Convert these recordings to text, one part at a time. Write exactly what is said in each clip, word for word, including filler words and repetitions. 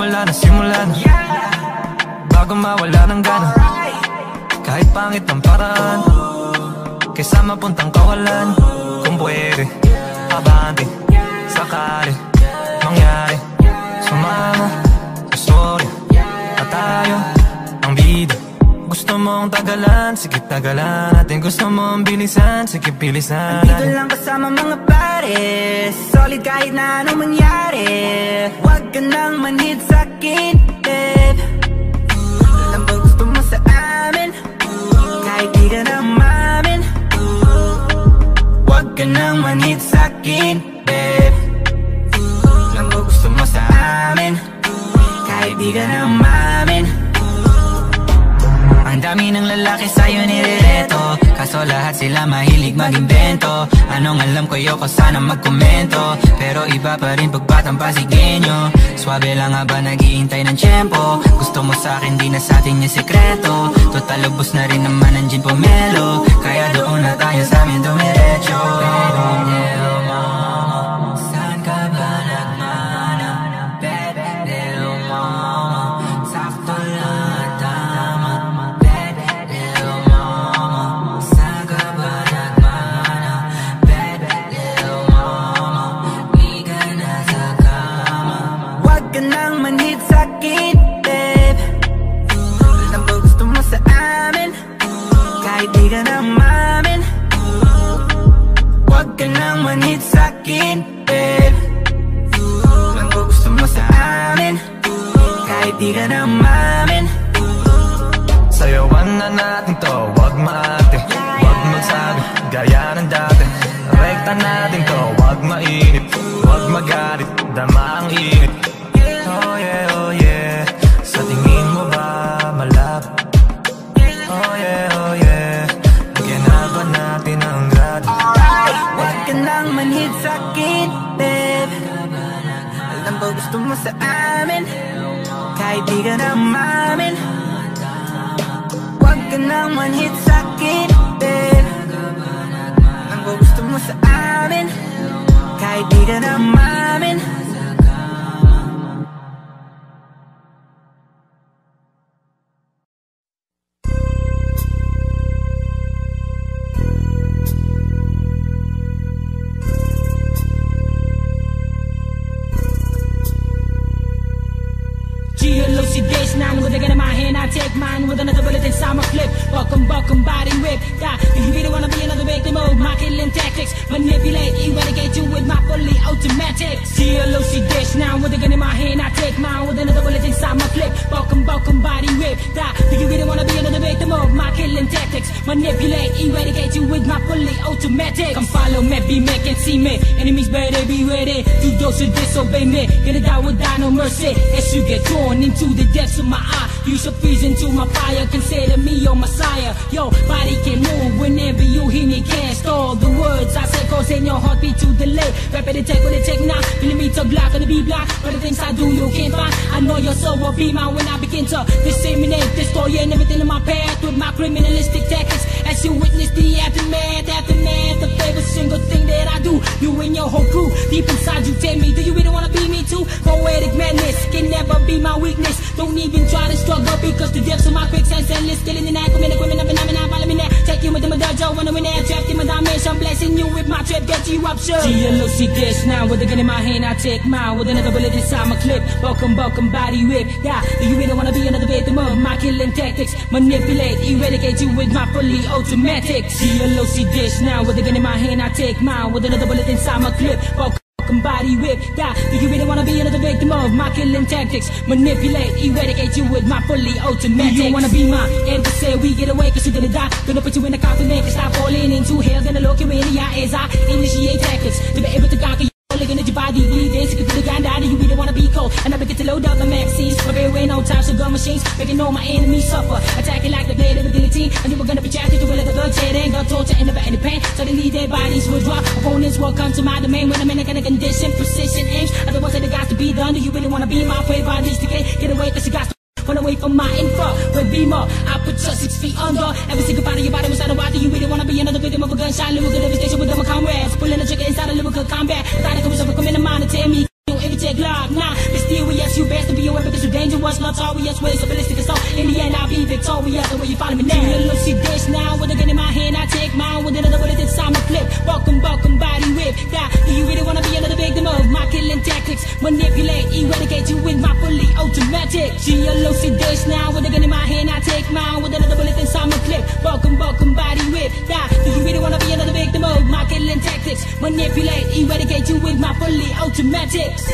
simula na, simula na, bago mawala ng gana. Kahit pangit ang paraan, kaysa mapuntang kawalan. Kung pwede, abante, sakali, mangyari, sumama sa story at tayo ang bida. Gusto mong tagalan, sige tagalan natin. Gusto mong bilisan, sige bilisan natin. Andito lang kasama mga pares, solid kahit na anong mangyari. Huwag ka nang manhid sa'kin, babe. Alam ba gusto mo sa amin, kahit di ka na mamin. Huwag ka nang manhid sa'kin, babe. Alam ba gusto mo sa amin, kahit di ka na mamin. Ang dami ng lalaki sa'yo nirereto, kaso lahat sila mahilig mag-invento. Anong alam ko, yoko sana magkomento, pero iba pa rin pagbatang Pasigueño. Swabe lang nga ba naghihintay ng tiyempo? Gusto mo sa'kin, di na sa'tin yung sekreto. Total ubos na rin naman ang gin pomelo, kaya doon na tayo sa'min dumiretso. Little mama, saan ka ba nagmana? Baby, little mama, sakto lang. Di ka na mamin, huwag ka nang manhid sa'kin, babe. Alam ko gusto mo sa amin, kahit di ka na mamin. Sayawan na natin to, huwag maate, huwag magsabi, gaya ng dati. Rekta natin to, huwag mainit, huwag magalit, dama ang init. Oh yeah, oh yeah, sa tingin mo ba malap? Oh yeah, oh yeah, natin ang grado. Alright, huwag ka nang manhid sa'kin, babe. Alam ba gusto mo sa amin, kahit di ka na mamin. Huwag ka nang manhid sa'kin, babe. Alam ba gusto mo sa amin, kahit di ka na mamin. G-L-O-C days nine, with a gun in my hand, I take mine. With another bullet inside my clip, welcome, welcome, body whip. Yeah, if you really wanna be another victim of my killing tactics, manipulate, eradicate you with my fully automatic. G-L-O-C days nine, with a gun in my hand, I take mine. With another bullet inside my clip, welcome, welcome, body whip. Yeah, if you really wanna be another victim of my killing tactics, manipulate, eradicate you with my fully automatic. Come follow me, be me, can see me. Enemies better be ready. Do those who disobey me, gonna die without no mercy. As you get drawn into the depths of my eye, you should freeze into my fire. Consider me your messiah. Yo, body can move whenever you hear me. Can't stall the words I say, causing your heartbeat to delay. Rapid attack with a tech now, feeling me to block, gonna be blocked. But the things I do you can't find. I know your soul will be mine when I begin to disseminate, destroy and everything in my path with my criminalistic tactics. As you witness the aftermath, aftermath of every single thing that I do. You and your whole crew, deep inside you tell me, do you really wanna be me too? Poetic madness can never be my weakness. Don't even try to struggle because the depths of my quicksand's endless. Killing the night, committing criminal phenomenon, follow me now. Take you into my dojo, when I'm in there, trapped in my dimension. Blessing you with my trip, get you up, sure. G L O C dish now, with a gun in my hand, I take mine. With another bullet inside my clip, welcome, welcome, body whip. Yeah, do you really wanna be another victim of my killing tactics? Manipulate, eradicate you with my fully automatic. G L O C dish now, with a gun in my hand, I take mine. With another bullet inside my clip, welcome, body whip. Yeah, do you really wanna be another victim of my killing tactics? Manipulate, eradicate you with my fully automatic. Do you wanna be my adversary? We get away cause you're gonna die. Gonna put you in a coffin and stop falling into hell. Gonna look you in the eye as I initiate tactics to be able to conquer you. Looking at your body, bleeding, sick of the ground, do you really wanna be cold? And I begin to load up the magazines, preparing no time, so gun machines, making all my enemies suffer, attacking like the blade of the guillotine. And you were gonna be drafted to let the bloodshed and gun torture and never any pain. Suddenly their bodies will drop, opponents will come to my domain when I'm in a kind of condition, precision aims. Otherwise it got to be done. Do you really wanna be my prey? Bodies decay, get away, cause you got to run away from my info. With Beamer, I put you six feet under. Every single part of your body was out of water. You really wanna be another victim of a gunshot? Lyrical devastation with my comrades, pulling the trigger inside a lyrical combat. Without a commission, come in the mind and tell me. Every check log, nah, mysterious, you best to be aware because notorious ways so ballistic and so in the end I'll be victorious. The way you follow me now, you look see this now with a gun in my hand, I take mine with another bullet inside my clip. Welcome, welcome, body whip. Yeah, do you really wanna be another victim of my killing tactics? Manipulate, eradicate you with my fully automatic. See you look see this now with a gun in my hand, I take mine with another bullet inside my clip. Welcome, welcome, body whip. Yeah, do you really wanna be another victim of my killing tactics? Manipulate, eradicate you with my fully automatics.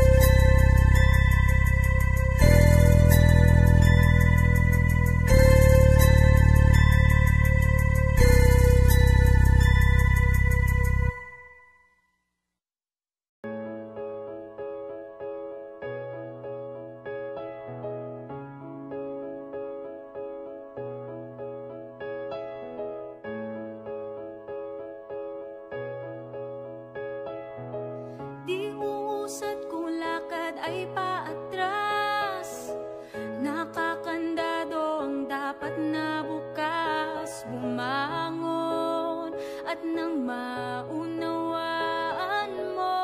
Di uusad kung lakad ay paatras. Nakakandado ang dapat na bukas. Bumangon at nang maunawaan mo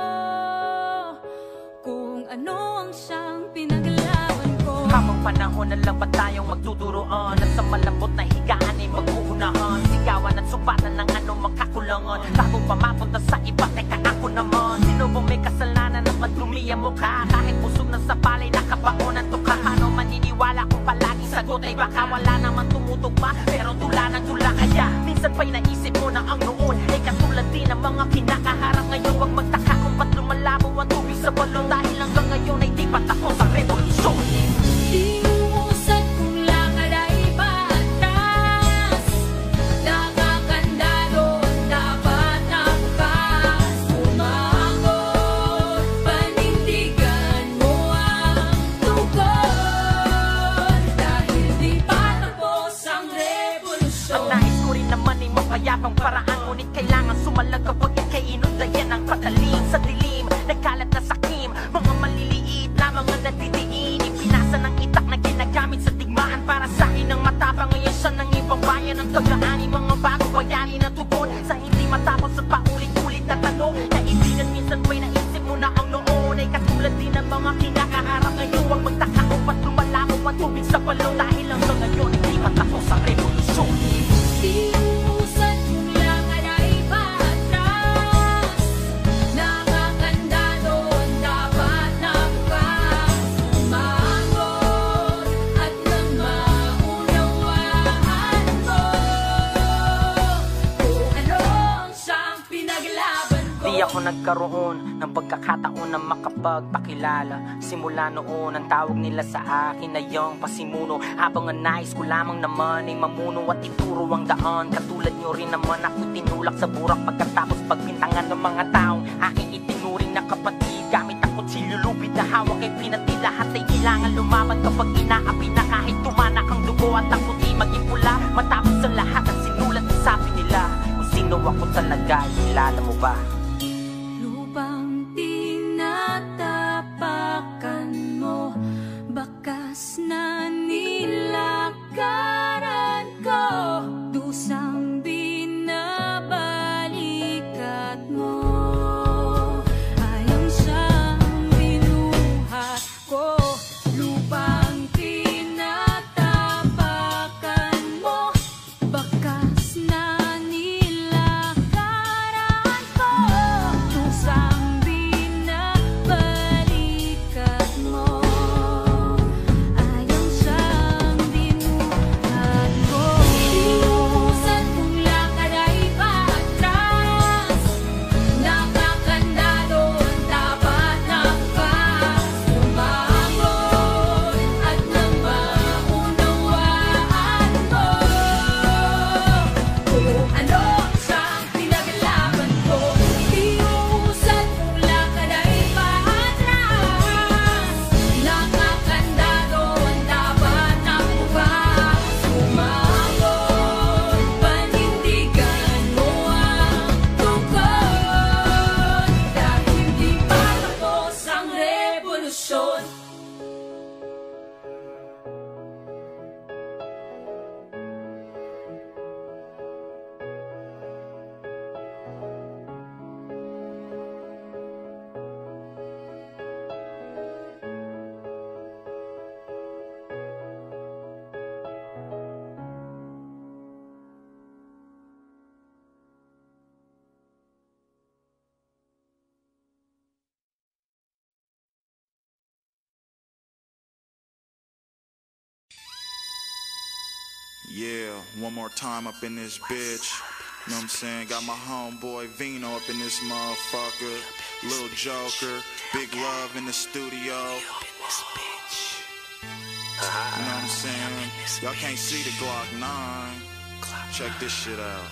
kung ano ang siyang pinaglaban ko. Habang panahon na lang ba tayong magtuturoan at sa malambot na higaan ay mag-uunahan. Sigawan at sumbatan ng ano makakulangan. Bago pa mapunta sa iba, teka ako naman. Sino bang may kasalanan na madumi ang mukha? Kahit pusog na sa palay, nakabaon ang tuka. Paano maniniwala kung palaging sagot ay baka wala naman tumutugma, pero tula ng tula. Kaya minsan pa'y naisip mo na ang noon ay katulad din ng mga kinakaharap. Ngayon wag magtaka kung ba't lumalabo ang tubig sa balon. Dahil hanggang ngayon ay di pa tapos ang revolusyon. Di uusad kung lakad ay paatras. Nakakandado ang dapat na bukas. Bumangon, panindigan mo ang tugon. Dahil di pa tapos ang revolusyon. Ang nais ko rin naman ay mapayapang paraan, ngunit kailangan sumalag kapag ika'y inundayan ng patalim. Sa dilim, nagkalat na sakim, mga maliliit na mga natitiin. Ipinasa ng itak na ginagamit sa digmaan para sa akin ang matapang. Ngayon siya ng ibang bayan ng tagaan, mga bago bayani na tugon sa hindi matapos at paulit-ulit na tanong. Naibigan minsan pa'y naisip mo na ang noon ay katulad din ng mga kinakaharap. Ngayon wag magtaka kung ba't lumalabo ang tubig sa balon. Dahil hanggang ngayon hindi pa tapos ang revolusyon. Di uusad kung lakad ay paatras. Nakakandado ang dapat na bukas. Bumangon at nang maunawaan mo kung ano ang siyang pinaglaban ko. Di ako nagkaroon ng pagkakataon na makapagpakilala. Simula noon ang tawag nila sa akin ay yung pasimuno. Habang ang nais ko lamang naman ay mamuno at ituro ang daan. Katulad nyo rin naman ako tinulak sa burak pagkatapos pagbintangan ng mga taong aking itinuring na kapatid. Gamit ang kutsilyo lupit na hawak ay pinati. Lahat ay kailangan lumaban kapag inaapi na kahit tumanak ang dugo at ang puti maging pula. Matapos ang lahat ang sinulat sa sabi nila. Kung sino ako talaga, kilala mo ba? Lubang tinatapakan mo, bakas na nilakaran ko, dusang binabalikat mo. Ayang siyang binuhat ko, lubang tinatapakan mo, bakas na nilakaran ko. Yeah, one more time up in this bitch. You know what I'm saying? Got my homeboy Vino up in this motherfucker. Lil Joker, Big Love in the studio. You know what I'm saying? Y'all can't see the Glock nine. Check this shit out.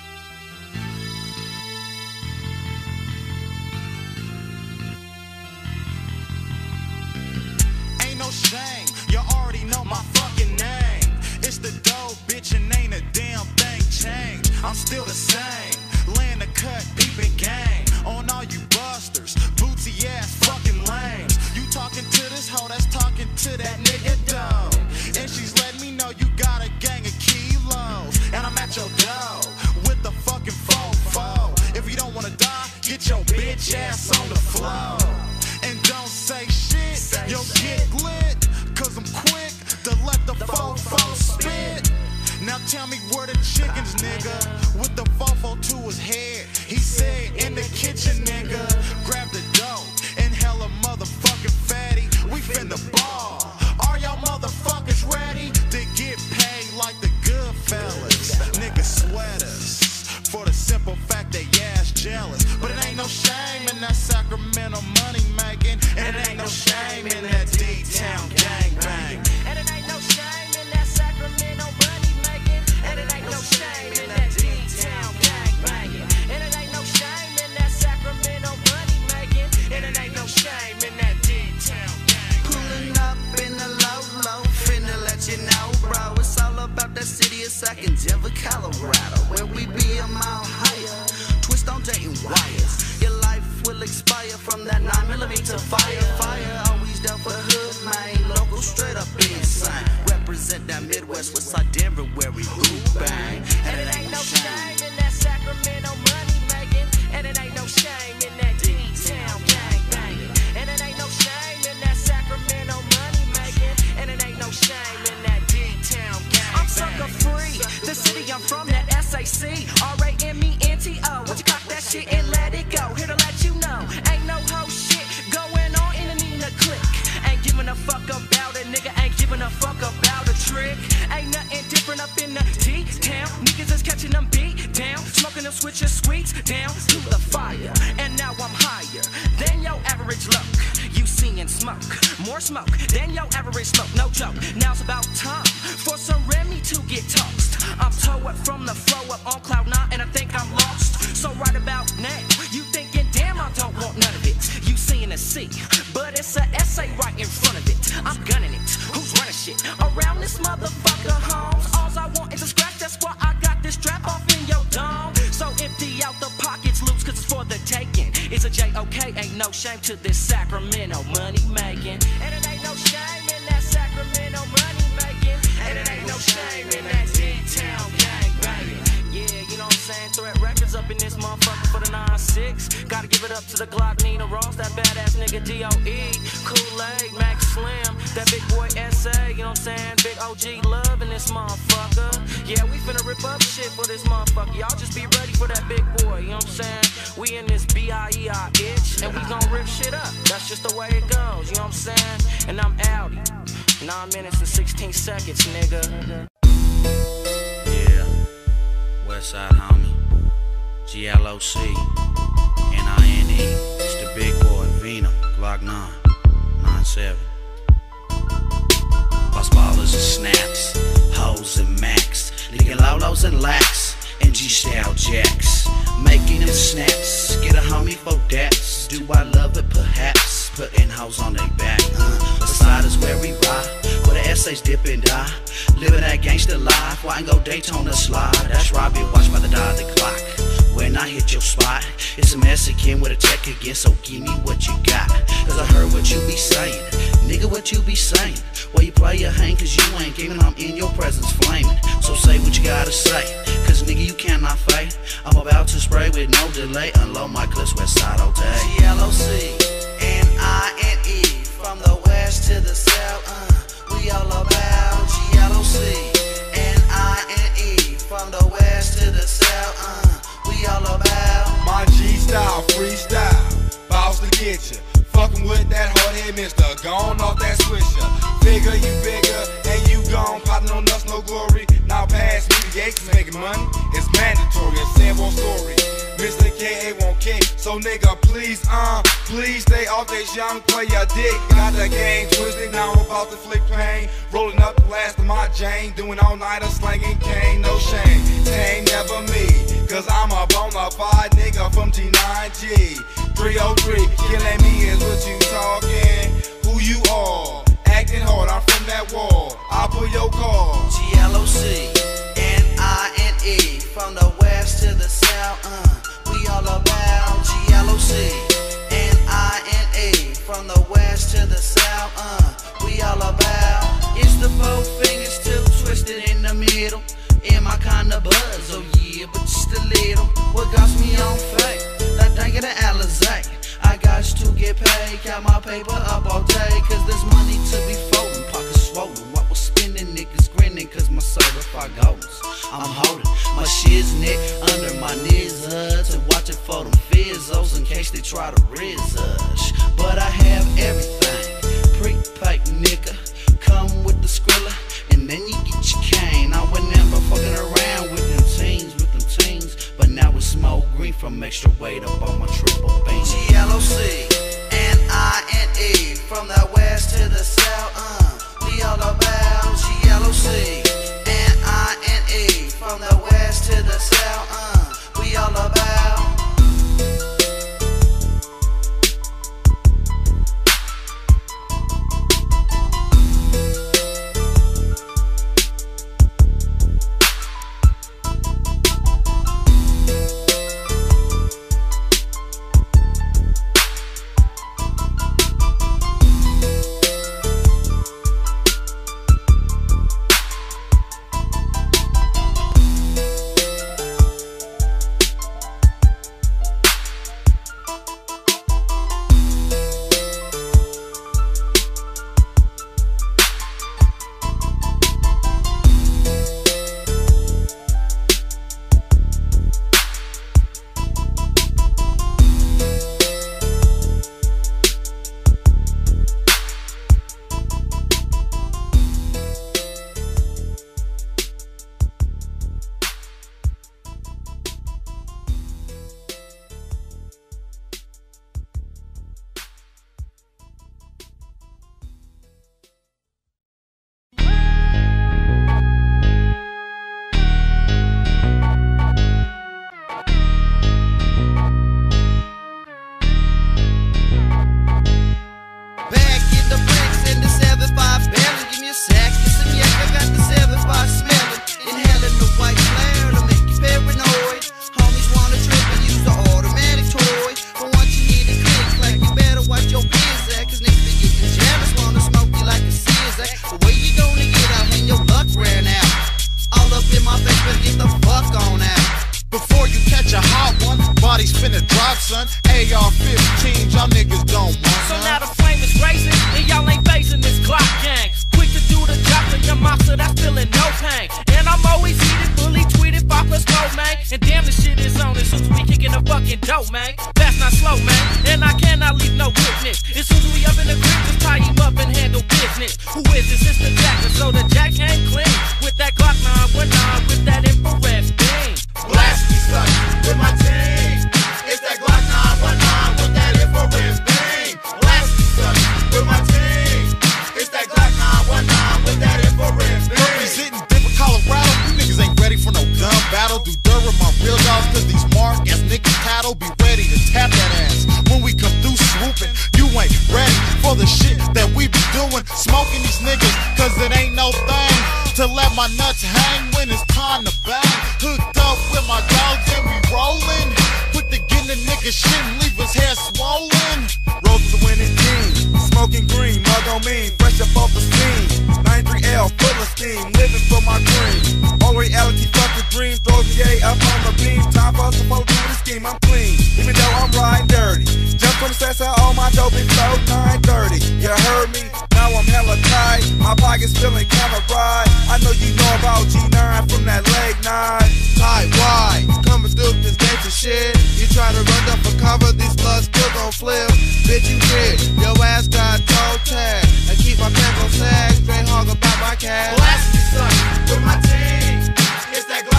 Ain't no shame, you already know my fucking name. It's the dope, bitch, and ain't a damn thing changed. I'm still the same, laying the cut, peeping gang on all you busters, bootsy ass fucking lames. You talking to this hoe that's talking to that nigga dumb, and she's letting me know you got a gang of kilos, and I'm at your door with the fucking fofo. If you don't wanna die, get your bitch ass on the floor, and don't say shit, you'll get lit, cause I'm quick to let the fofo spit. Now tell me where the chickens, nigga, with the fofo to his head. He said in the kitchen, nigga, grab the dough and hella motherfucking fatty. We finna ball. Are y'all motherfuckers ready to get paid like the good fellas? Nigga sweat us for the simple fact they ass jealous. But it ain't no shame in that Sacramento money making, and it ain't no shame in that D-Town gangbang. And it ain't no shame in that Sacramento money making. And it ain't no shame in that D-Town gangbanging. And it ain't no shame in that Sacramento money making. And it ain't no shame in that D-Town gangbanging. Pulling up in the low low, finna let you know, bro. It's all about that city of Sac in Denver, Colorado, where we be a mile higher. Twist on dating wires. Your life will expire from that nine millimeter fire. Fire always down for hood, man. Local straight up insane. Represent that Midwest, Westside Denver, where we hoop bang. And it ain't no shame in that Sacramento money making. And it ain't no shame in that D-Town gang banging. And it ain't no shame in that Sacramento money making. And it ain't no shame in that D-Town gang banging. I'm sucker free, the city I'm from, that S A C R A M E N T O. Would you cock that shit and let it go? Here to let you know, ain't no whole shit going on in the Nina click. Ain't giving a fuck about it, nigga, ain't giving a fuck about a trick. Ain't nothing different up in the D-Town. Niggas is catching them beat down, smoking them switches sweets down to the fire. And now I'm higher than your average look. You seeing smoke, more smoke than your average smoke, no joke. Now's about time for some Remy to get tossed. I'm towed from the flow up on cloud nine, and I think I'm lost. So right about now, you thinking, damn, I don't want none of it. You seeing a C, but it's a S A right in front of it. I'm gunning it. Who's running shit around this motherfucker homes? All I want is a scratch. That's why I got this strap off in your dome. So empty out the pockets loose, cause it's for the taking. It's a J O K, ain't no shame to this Sacramento money making. And it ain't no shame in that Sacramento money making. And it ain't no shame in that D-Town gang banging. Yeah, you know what I'm saying? Threat Records up in this motherfucker for the nine six. Gotta give it up to the Glock Nina Ross, that badass nigga D O E, Kool-Aid, Max Slim, that big boy S A, you know what I'm saying? Big O G Love in this motherfucker. Yeah, we finna rip up shit for this motherfucker. Y'all just be ready for that big boy, you know what I'm saying? We in this B I E I itch, and we gon' rip shit up. That's just the way it goes, you know what I'm saying? And I'm outie. Nine minutes and sixteen seconds, nigga. Yeah, Westside homie, G L O C, N I N E, it's the big boy, Vino, Glock nine, nine seven. Boss ballers and snaps, hoes and max, leaking lolos and lax, and G-style jacks, making them snaps, get a homie for daps, do I love it perhaps, putting hoes on their back, uh, Westside is where we ride, where the S As dip and die, living that gangsta life, why ain't go Daytona slide, that's right, be watched by the die of the clock. When I hit your spot, it's a Mexican with a tech again, so give me what you got. Cause I heard what you be saying, nigga, what you be saying. Well, you play your hang cause you ain't gaming, I'm in your presence flaming. So say what you gotta say, cause nigga, you cannot fade. I'm about to spray with no delay, unload my clips, Westside all day. G L O C, N I N E, from the west to the south, uh, we all about G L O C, N I N E, from the west to the south, uh, we all about my G-style freestyle, boss to get you. Fucking with that hard head mister, gone off that swisher. Figure you bigger, and you gone, popping on us, no glory. Now Gates making money, it's mandatory. A sample story. Mister K A won't kick, so nigga please, uh, please stay off this young player dick. Got the game twisted, now I'm about to flick pain. Rolling up the last of my Jane, doing all nighter slanging cane, no shame. Tame never me, cause I'm a bona fide nigga from T nine G. three oh three, killing me is what you talking. Who you are? Acting hard, I'm from that wall. I'll pull your call. G L O C, N I N E, from the west to the south, uh. We all about G L O C, N I N E, from the west to the south, uh, we all about. It's the four fingers still twisted in the middle, in my kind of buzz, oh yeah, but just a little. What got me on fake? That thing of the Alizé. I got to get paid, count my paper up all day, cause there's money to be folding, pockets swollen. What was spending, niggas grinning, cause my certified goals I'm holding my shiznit under my knees uh, to watch it for them fizzles in case they try to riz us. But I have everything, prepaid nigga, come with the Skrilla, and then you get your cane. I was never fucking around with them teens, with them teens, but now it's smoke green from extra weight up on my triple beam. G L O C, N I N E, from the west to the south, uh, we all about G L O C, N I N E, from the west to the south, uh, we all about. A R fifteen, y'all niggas don't want So now the flame is raising, and y'all ain't facing this Glock gang. Quick to do the job for your monster that's feeling no pain. And I'm always heated, fully tweeted, five plus go, man. And damn, the shit is on as soon as we kicking the fucking dope, man. That's not slow, man. And I cannot leave no witness. As soon as we up in the crib, just tie him up and handle business. Who is this? It's the Jacker, so the Jack came clean. With that Glock nine one nine, with that infrared beam. Blast me, son, with my team. It's that Glock nine one nine with that infrared beam. Blast me, son, with my team. It's that Glock nine one nine with that infrared beam. Representing Denver, Colorado, you niggas ain't ready for no gun battle. Do dirt with my real dogs, cause these mark ass niggas tattle. Be ready to tap that ass when we come through swooping. You ain't ready for the shit that we be doing. Smoking these niggas, cause it ain't no thing to let my nuts hang when it's time to bang. Hooked up with my dogs and we rollin'. Quick to get in the nigga shit and leave his hair swollen. Rose to the winning team, smoking green, mug on me, fresh up off the scene. ninety-three L, full of steam, living for my dream. All reality, fucking dream, throw the A up on the beam. Time for us to go through the scheme, I'm clean, even though I'm riding dirty. Jump from the sets out all my dope and flow nine thirty. You heard me? Now I'm hella tight, my pockets feeling kinda right. I know you know about G nine from that leg nine. Tight wide, coming through this gangsta shit. You try to run up for cover, these slugs still gon' flip. Bitch, you did, your ass got toe tag. I keep my pants on sag, straight hog about my cash. Blast me, son, with my team. It's that Glock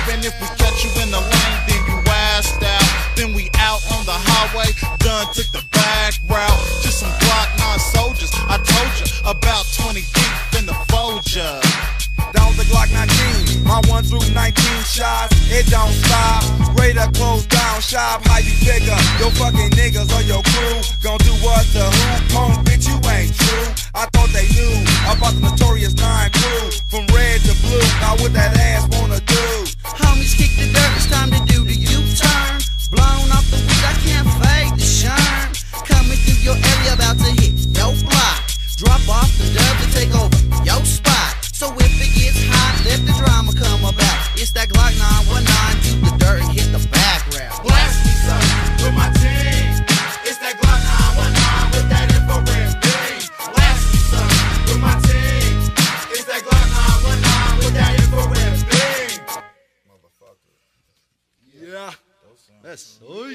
And if we catch you in the lane, then you assed out. Then we out on the highway, done took the back route. Just some Glock nine soldiers, I told you, about twenty deep in the Folger. That was the Glock nineteen, my one through nineteen shots, it don't stop. Ready to close down shop, how you figure? Your fucking niggas or your crew gon' do what the who? Home bitch, you ain't true. I thought they knew about the notorious nine crew, from red to blue. Now what that ass wanna do? Homies kick the dirt, it's time to do the U-turn. Blown off the weed, I can't fade the shine. Coming through your area, about to hit your block. Drop off the dub to take over your spot. So if it gets hot, let the drama come about. It's that Glock nine one nine, do the dirt and hit the background. Blast me son, with my team. It's that Glock nine one nine with that infrared beam. Blast me son, with my team. It's that Glock nine one nine with that infrared beam. Motherfucker. Yeah, that's sweet.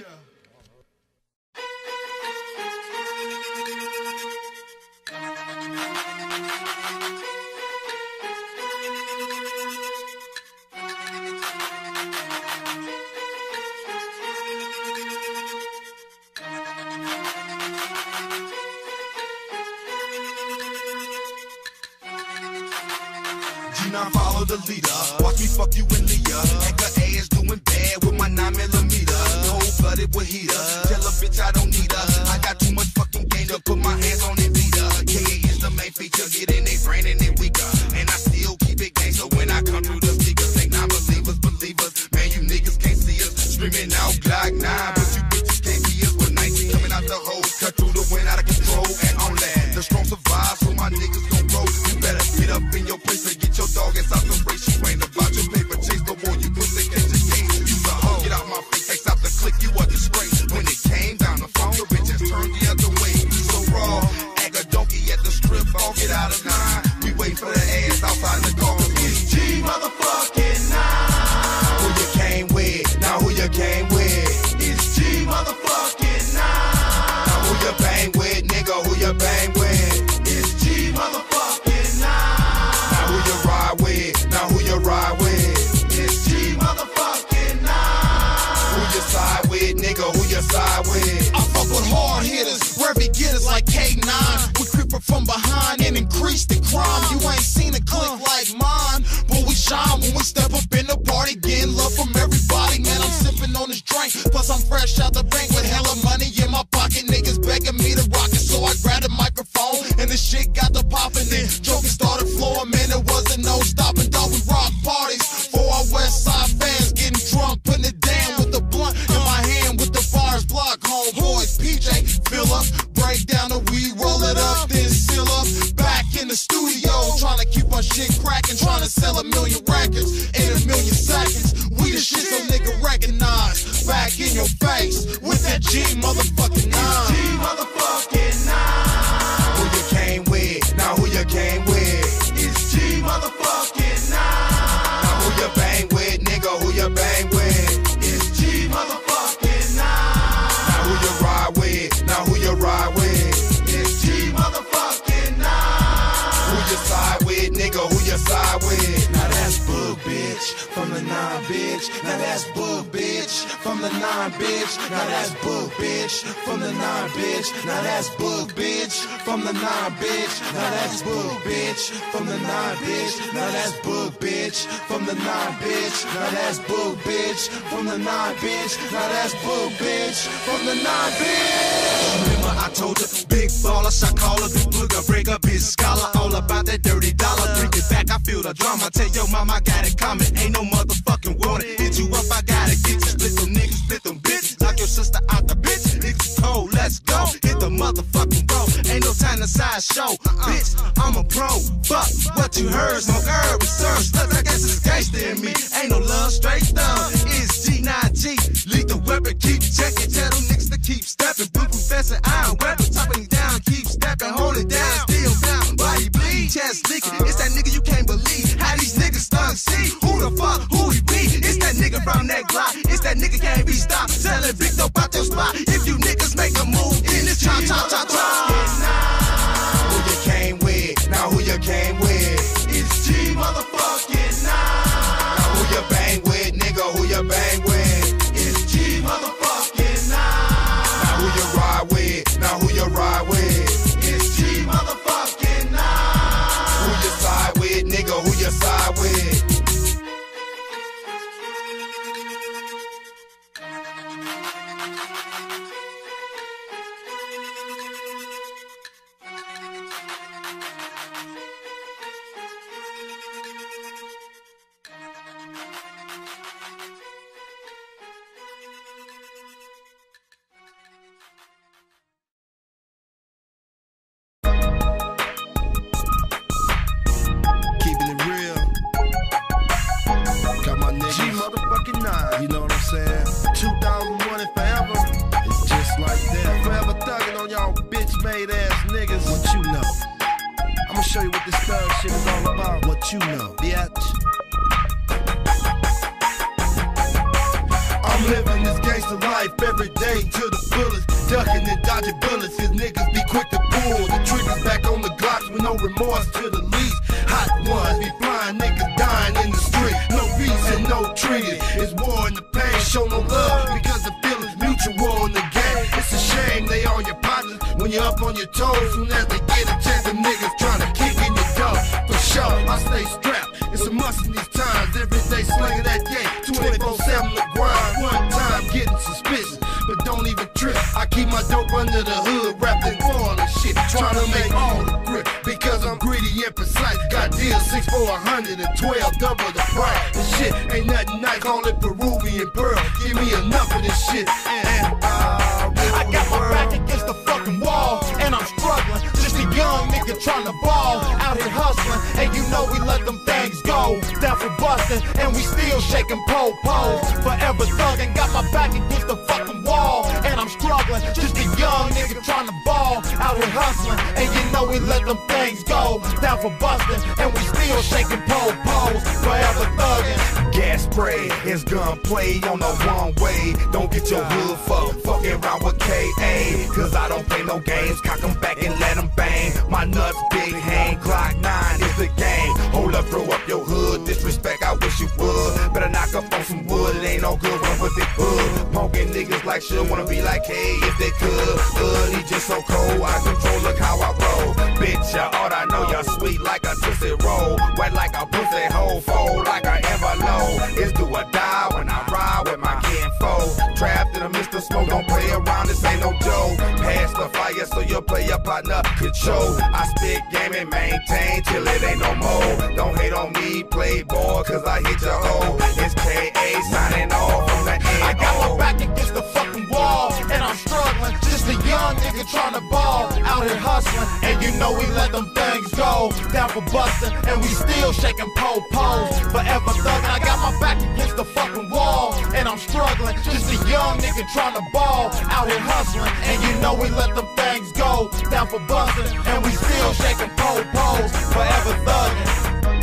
G nine follow the leader. Watch me fuck you in Leah. Edgar A is doing bad with my nine millimeter. Cold blooded with heater. Tell a bitch I don't need her. I got too much fucking game to put my hands on it beater. K A is the main feature. Get in they brain and they weaker. And I still keep it gang. So when I come through the speakers, think non-believers, believers. Man, you niggas can't see us. Screaming out Glock nine. But you bitches can't be us with nineteen coming out the hole. Cut through the wind out of control. And on that, the strong survive. So my niggas gon' roll. You better get up in your place and get your dog ass out the race. You ain't about your paper chase no more. You pussy catch a game. You the hoe. Get out my face. X out the click. You a disgrace. When it came down the phone, your bitches turned the other way. You so raw. Act a donkey at the strip. All get out of line. We wait for the ass outside the car. It's G motherfucking nine. Who you came with? Now who you came with? It's G motherfucking nine. Now who you bang with, nigga? Who you bang with? It's G motherfucking nine. Now who you ride with? Now who you ride with? It's G motherfucking nine. Who you side with, nigga? Who you side with? I fuck with hard hitters, wherever you get us like K nine. We creep up from behind and increase the crime. You ain't seen a click like mine, but we shine when we step up in the party. Getting love from everybody, man. I'm sipping on this drink, plus I'm fresh out the bank with hella money in my pocket. Niggas begging me to rock it, so I grabbed a microphone and the shit got the poppin'. Then joking started flowing, man. There wasn't no stopping. Thought we rock parties for our West Side fans, getting drunk, putting it down with the blunt in my hand with the bars block. Homeboys, P J, fill up, break down the weed, roll it up, then seal up. Back in the studio, trying to keep our shit cracking, trying to sell a million records in a million seconds. We the shit so nigga recognize. Back in your face with that G motherfucking nine. G motherfucking nine. Who you came with? Now who you came with? It's G motherfucking nine. Now who you bang with, nigga? Who you bang with? It's G motherfucking nine. Now who you ride with? Now who you ride with? It's G motherfucking nine. Who you side with, nigga? Who you side with? Now that's Boog, bitch, from the nine, bitch. Now that's Boog, bitch, from the nine, bitch. Now that's Boog, bitch, from the nine, bitch. Now that's Boog, bitch, from the nine, bitch. Now that's Boog, bitch, from the nine, bitch. Now that's Boog, bitch, from the nine, bitch. Now that's Boog, bitch, from the nine, bitch. Now that's Boog, bitch, from the nine, bitch. Remember I told you, big baller, shot caller, big booger, break up his scholar, all about that dirty dollar. Bring it back, I feel the drama. Tell your mama I got it coming, ain't no motherfucking warning. Hit you up, I gotta get you. Split them niggas, split them bitches. Knock your sister out the bitch. Niggas cold, let's go. Hit the motherfucking road. Ain't no time to sideshow. Bitch, I'm a pro. Fuck what you heard. Smoke herb, research. Sluts, I guess it's gangster in me. Ain't no love, straight thug. It's G nine G. Lethal weapon, keep checking. Tell them niggas to keep stepping. Blue professor, iron weapon. Topping down, keep stepping. Hold it down, still down. Body bleed, chest leaking. It's that nigga you can't believe. How these niggas stuck see. Who the fuck, who he be? It's that nigga from that Glock. It's that nigga can't be stopped. Selling big dope out your spot. If you niggas make a move, in this chop, chop, chop, chop. Who you came with? Now who you came with? It's G motherfucking nine. Now who you bang with, nigga? time. You know what I'm saying? two thousand one and forever. It's just like that. Forever thugging on y'all bitch-made ass niggas. What you know? I'ma show you what this thug shit is all about. What you know, bitch. I'm living this gangster life every day to the fullest. Ducking and dodging bullets, cause niggas be quick to pull the triggers back on the Glocks with no remorse to the least. Hot ones be flying, niggas dying in the street. No peace and no treaty. It's war in the pain, show no love because the feeling's mutual in the game. It's a shame they all your partners when you're up on your toes. Soon as they get a chance, the niggas trying to kick in your door. For sure, I stay strapped. It's a must in these times. Every day slinging that gate, twenty-four seven the grind. One time getting suspicious, but don't even trip. I keep my dope under the hood, wrapped in oil and shit, trying to make all the grip. Because I'm greedy and precise. Got deals six for a hundred and twelve, double the price. This shit ain't nothing nice, call it Peruvian pearl. Give me enough of this shit, and I'll I got my back against the fucking wall, and I'm struggling. Just a young nigga trying to ball, out here hustling, and you know we let them things go. Down for busting, and we still shaking po-pos. Forever thugging, got my back against the fucking wall, and I'm struggling. Just a young nigga trying to ball, out here hustling, and you know we let them things go. Down for busting, and we still shaking po-pos. Forever thugging. gas spray, his gun play on the one way. Don't get your hood fucked, fucking around with K A. Cause I don't play no games, cock 'em back and let 'em bang. My nuts big hang, Glock nine is the game. Hold up, throw up your hood, disrespect, I wish you would. Better knock up on some wood, it ain't no good one with it hood. Punkin' niggas like should wanna be like, hey, if they could. Hood, he just so cold, I control, look how I roll. Bitch, y'all ought I know y'all sweet like a tootsie roll. Wet like a pussy hole, fold like an envelope. It's do or die when I ride with my kinfolk. Trapped in a mist of smoke, don't play around, this ain't no joke. Pass the fire so you'll play your partner control. I spit game and maintain till it ain't no more. Don't hate on me, play ball, cause I hit your hole. It's K A signing off from the end. I got my back against the fucking wall, and I'm struggling. Just a young nigga trying to ball, out here hustling, and you know we let them things go. Down for busting, and we still shaking po-pos. Forever thugging, I got my back against the fucking wall, and I'm struggling. Just a young nigga trying to ball, out here hustling, and you know we let them things go. Down for busting, and we still shaking po-pos. Forever thugging.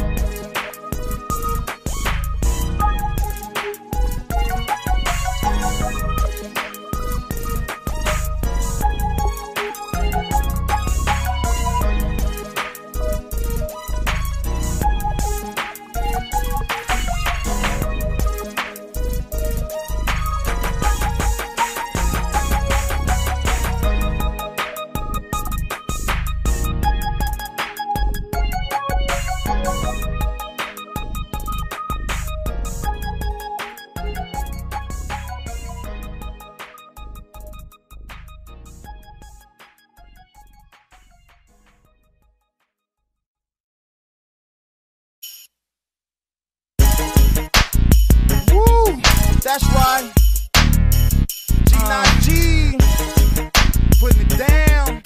That's right, G nine G, putting it down.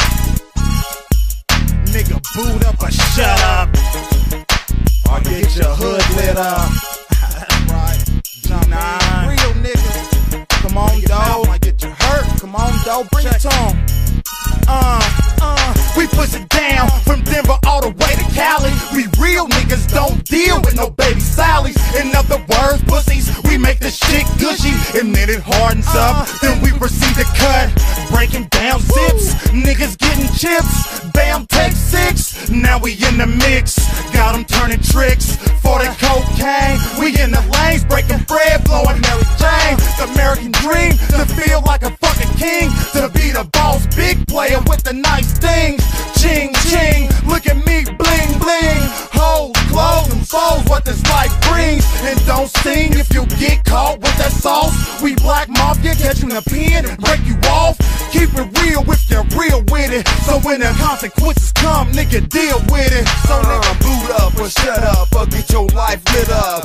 Nigga boot up or shut up, or get your hood lit up. That's right, G nine, real niggas. Come on, dawg, might get you hurt. Come on, dawg, bring it to 'em. Uh, uh, we push it down from Denver all the way to Cali. We real niggas don't deal with no baby Sallies. In other words, pussies, we make the shit gushy, and then it hardens up. Then we proceed to cut, breaking down zips. Niggas getting chips, bam, take six. Now we in the mix, got 'em turning tricks for the cocaine. We in the lanes, breaking bread, blowing Mary Jane. The American dream, to feel like a fucking king, to be the boss, big player with the nice things. Ching, ching, look at me, bling, bling. Hold, clothes and souls, what this life brings. And don't sing if you get caught with that sauce. We black mafia, catch you in a pen and break you off. Keep it real if you're real with it, so when the consequences come, nigga, deal with it. So nigga, boot up or shut up or get your life lit up. Fuck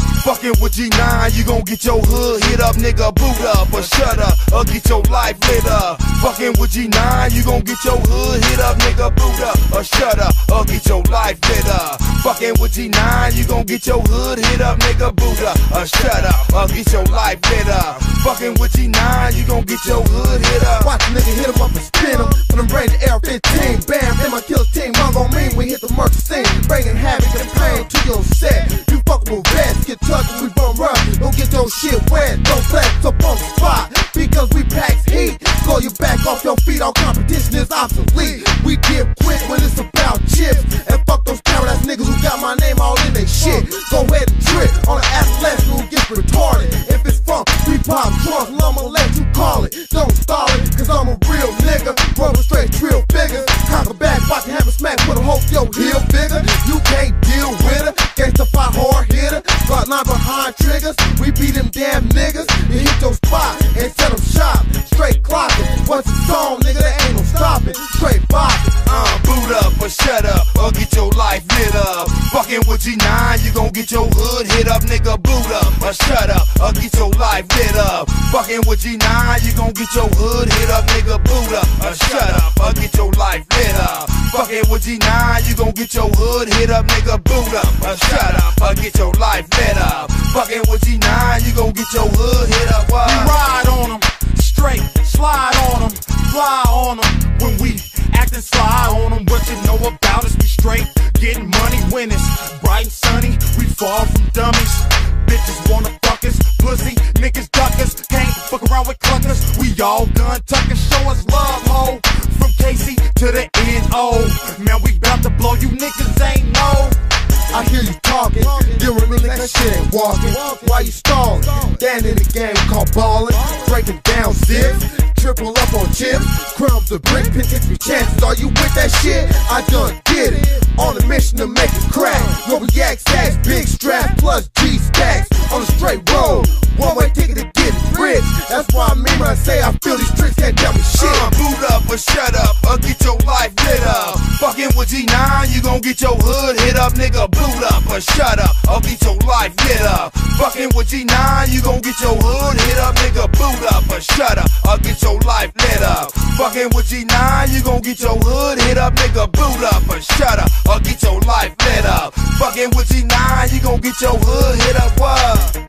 Fucking with G nine, you gon' get your hood hit up, nigga, boot up or shut up, or get your life lit up. Fucking with G nine, you gon' get your hood hit up, nigga, boot up or shut up, or get your life lit up. Fucking with G nine, you gon' get your hood hit up, nigga, boot up or shut up, or get your life lit up. Fucking with G nine, you gon' get your hood hit up. Watch a nigga hit him up and spin him. When I'm bring the Air fifteen, bam, then my kill team, mug on me. We hit the murder scene, bringing havoc and pain to your set. You fuck with vets, get touched, we bum run. Don't get your shit wet, don't flex up on the spot. Because we packs heat, blow you back off your feet, all competition is obsolete. We get quick when it's about chips. And fuck those power ass niggas who got my name all in they shit. Go ahead and trip on an adolescent who gets retarded. If it's funk, we pop trunk, and I'ma let you call it. Don't stall it, cause I'm a real nigga. Rolling straight trill figures. Conquer back, watch the hammer smack, put a hope yo heel figure. You can't deal with her. Gangsta fight hard hitter. Got line behind triggers. We beat them damn niggas. You hit your spot and set them shop. Straight clocking. Once it's on, nigga, there ain't no stopping. Straight bopping. Uh, boot up or shut up, or get your life lit up. Fucking with G nine, you gon' get your hood hit up, nigga, boot up or shut up, or get your life lit up. Fucking with G nine, you gon' get your hood hit up, nigga, boot up or shut up, or get your life lit up. Fucking with G nine, you gon' get your hood hit up, nigga, boot up or shut up, or get your life lit up. Fucking with G nine, you gon' get your hood hit up. What? We ride on them, straight, slide on them, fly on them. When we actin' sly on them, what you know about us? We straight, getting money when it's bright and sunny. We fall from dummies, bitches wanna fuck us, pussy niggas duck us, can't fuck around with cluckers. We all gun tuckers, show us love, ho. From K C to the N O, man, we bout to blow, you niggas ain't know. I hear you talking, you really that shit ain't walking. Why you stalling? Down in the game called ballin', breaking down zips, triple up on chips, crumbs the brick, pin takes me chances. Are you with that shit? I done did it. On a mission to make it crack. Where we yak stacks, big strap plus G stacks on a straight road. One way ticket to get rich. That's why I mean when I say I feel these tricks can't tell me shit. Uh, boot up or shut up, or get your life lit up. Fucking with G nine, you gon' get your hood hit up, nigga. Boot up or shut up, or get your life lit up. Fucking with G nine, you gon' get your hood hit up, nigga. Boot up or shut up, or get your life lit up. Fucking with G nine, you gon' get your hood hit up, nigga. Boot up or shut up, or get your life lit up. Fucking with G nine, you gon' get your hood hit up. What?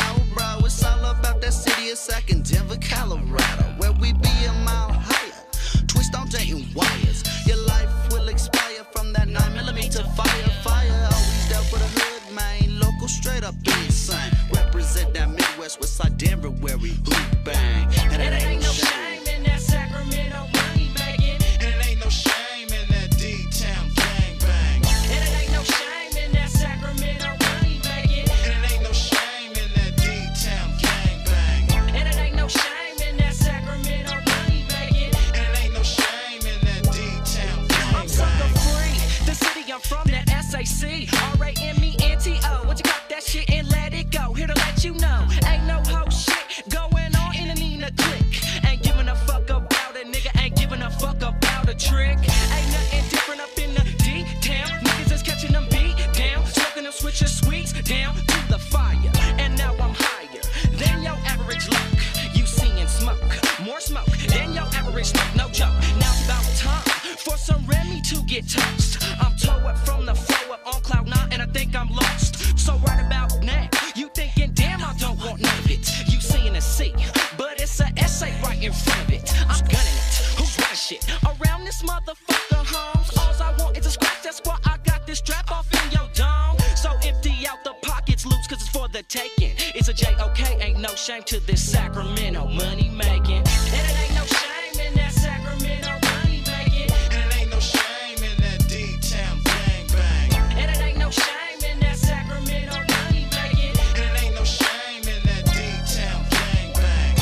know, bro. It's all about that city of Sac in Denver, Colorado, where we be a mile higher. Twist on dating wires. Your life will expire from that nine millimeter fire. Fire always dealt with a hood, man. Local straight up insane. Represent that Midwest, Westside Denver, where we hoop bang. And it ain't no shame in that Sacramento money making. And it ain't no shame in that D-Town gang bang. And it ain't no shame in that Sacramento money making. And it ain't no shame in that D-Town gang bang. And it ain't no shame in that Sacramento money making. And it ain't no shame in that D-Town gang I'm sucker bang. free. The city I'm from, that S A C. R A M E N T O. Once you got that shit and let it go. Here to let you know. Ain't no hoe shit going on in a Nina click. Ain't giving a fuck about a nigga. Ain't giving a fuck about a trick. Ain't nothing different up in the D-Town. Niggas is catching them beat down. Smoking them switches sweets down to the fire. And now I'm higher than your average luck. You seeing smoke. More smoke than your average smoke. No joke. Now it's about time for some Remy to get toast. I'm toe up from the flow up on cloud nine and I think I'm lost. So right about now, you thinking, damn, I don't want none of it. You seeing a C, but it's a essay right in front of it. I'm gunning it. Who's running shit? Around this motherfucker homes. All I want is a scratch. That's why I got this strap off in your dome. So empty out the pockets loose, cause it's for the taking. It's a J O K, ain't no shame to this Sacramento money making. And it ain't no shame in that Sacramento money making. And it ain't no shame in that D-Town gang bang. And it ain't no shame in that Sacramento money making. And it ain't no shame in that D-Town gang bang.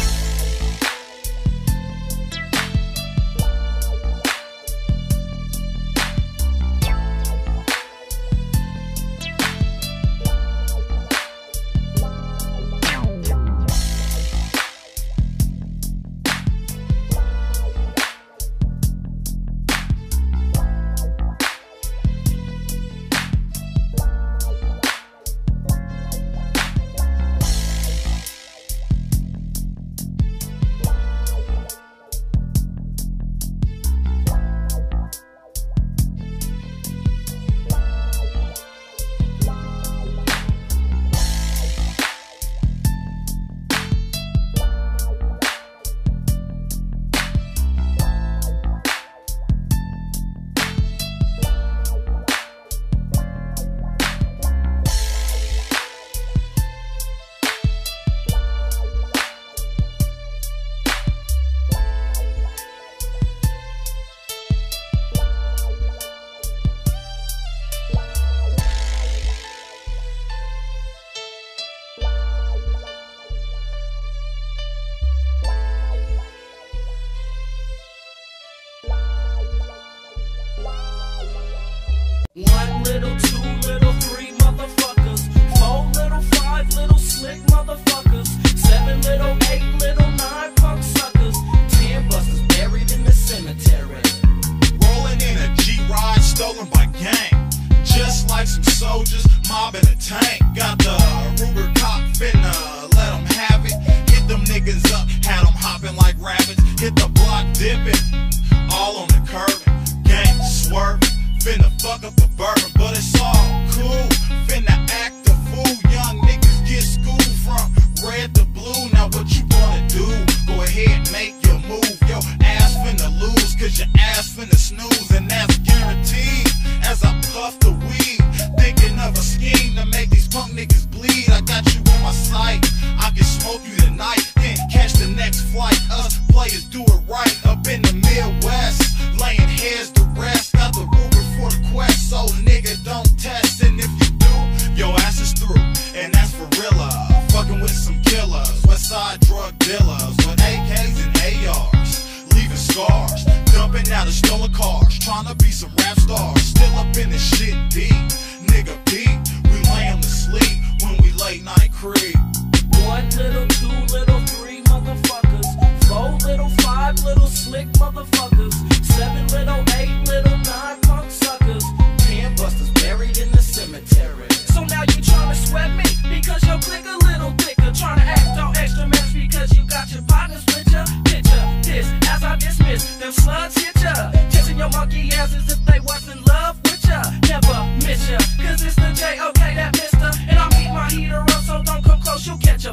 One little, two little, three motherfuckers. Four little, five little slick motherfuckers. Seven little, eight little, nine punk suckers. Ten busters buried in the cemetery. Rolling in a G-Ride stolen by gang. Just like some soldiers mobbing a tank. Got the Ruger cock finna let them have it. Hit them niggas up, had them hopping like rabbits. Hit the block dipping, all on the curb. Gang swerving, finna fuck up the bourbon, but it's all cool. Finna act a fool, young niggas get schooled from red to blue. Now what you gonna do? Go ahead, make your move. Yo, ass finna lose, cause your ass finna snooze. And that's guaranteed, as I puff the weed. Thinking of a scheme to make these punk niggas bleed. I got you in my sight, I can smoke you tonight, then catch the next flight. Us players do it right, up in the Midwest, laying heads to rest. Got the Ruger for the quest, so nigga don't test. And if you do, your ass is through, and that's for real. Fucking with some killers, Westside drug dealers, with A Ks and A Rs, leaving scars, dumping out of stolen cars, trying to be some rap stars. Still up in this shit deep, nigga beat. We lay 'em to sleep when we late night creep. One little, two little, three motherfuckers. Four little, five little slick motherfuckers. Seven little, eight little, nine punk suckers. Ten busters buried in the cemetery. So now you tryna sweat me because your click a little thicker. Tryna act all extra match because you got your partners with ya. Picture this as I dismiss them slugs hit ya. Chasing your monkey asses if they wasn't in love with ya. Never miss ya.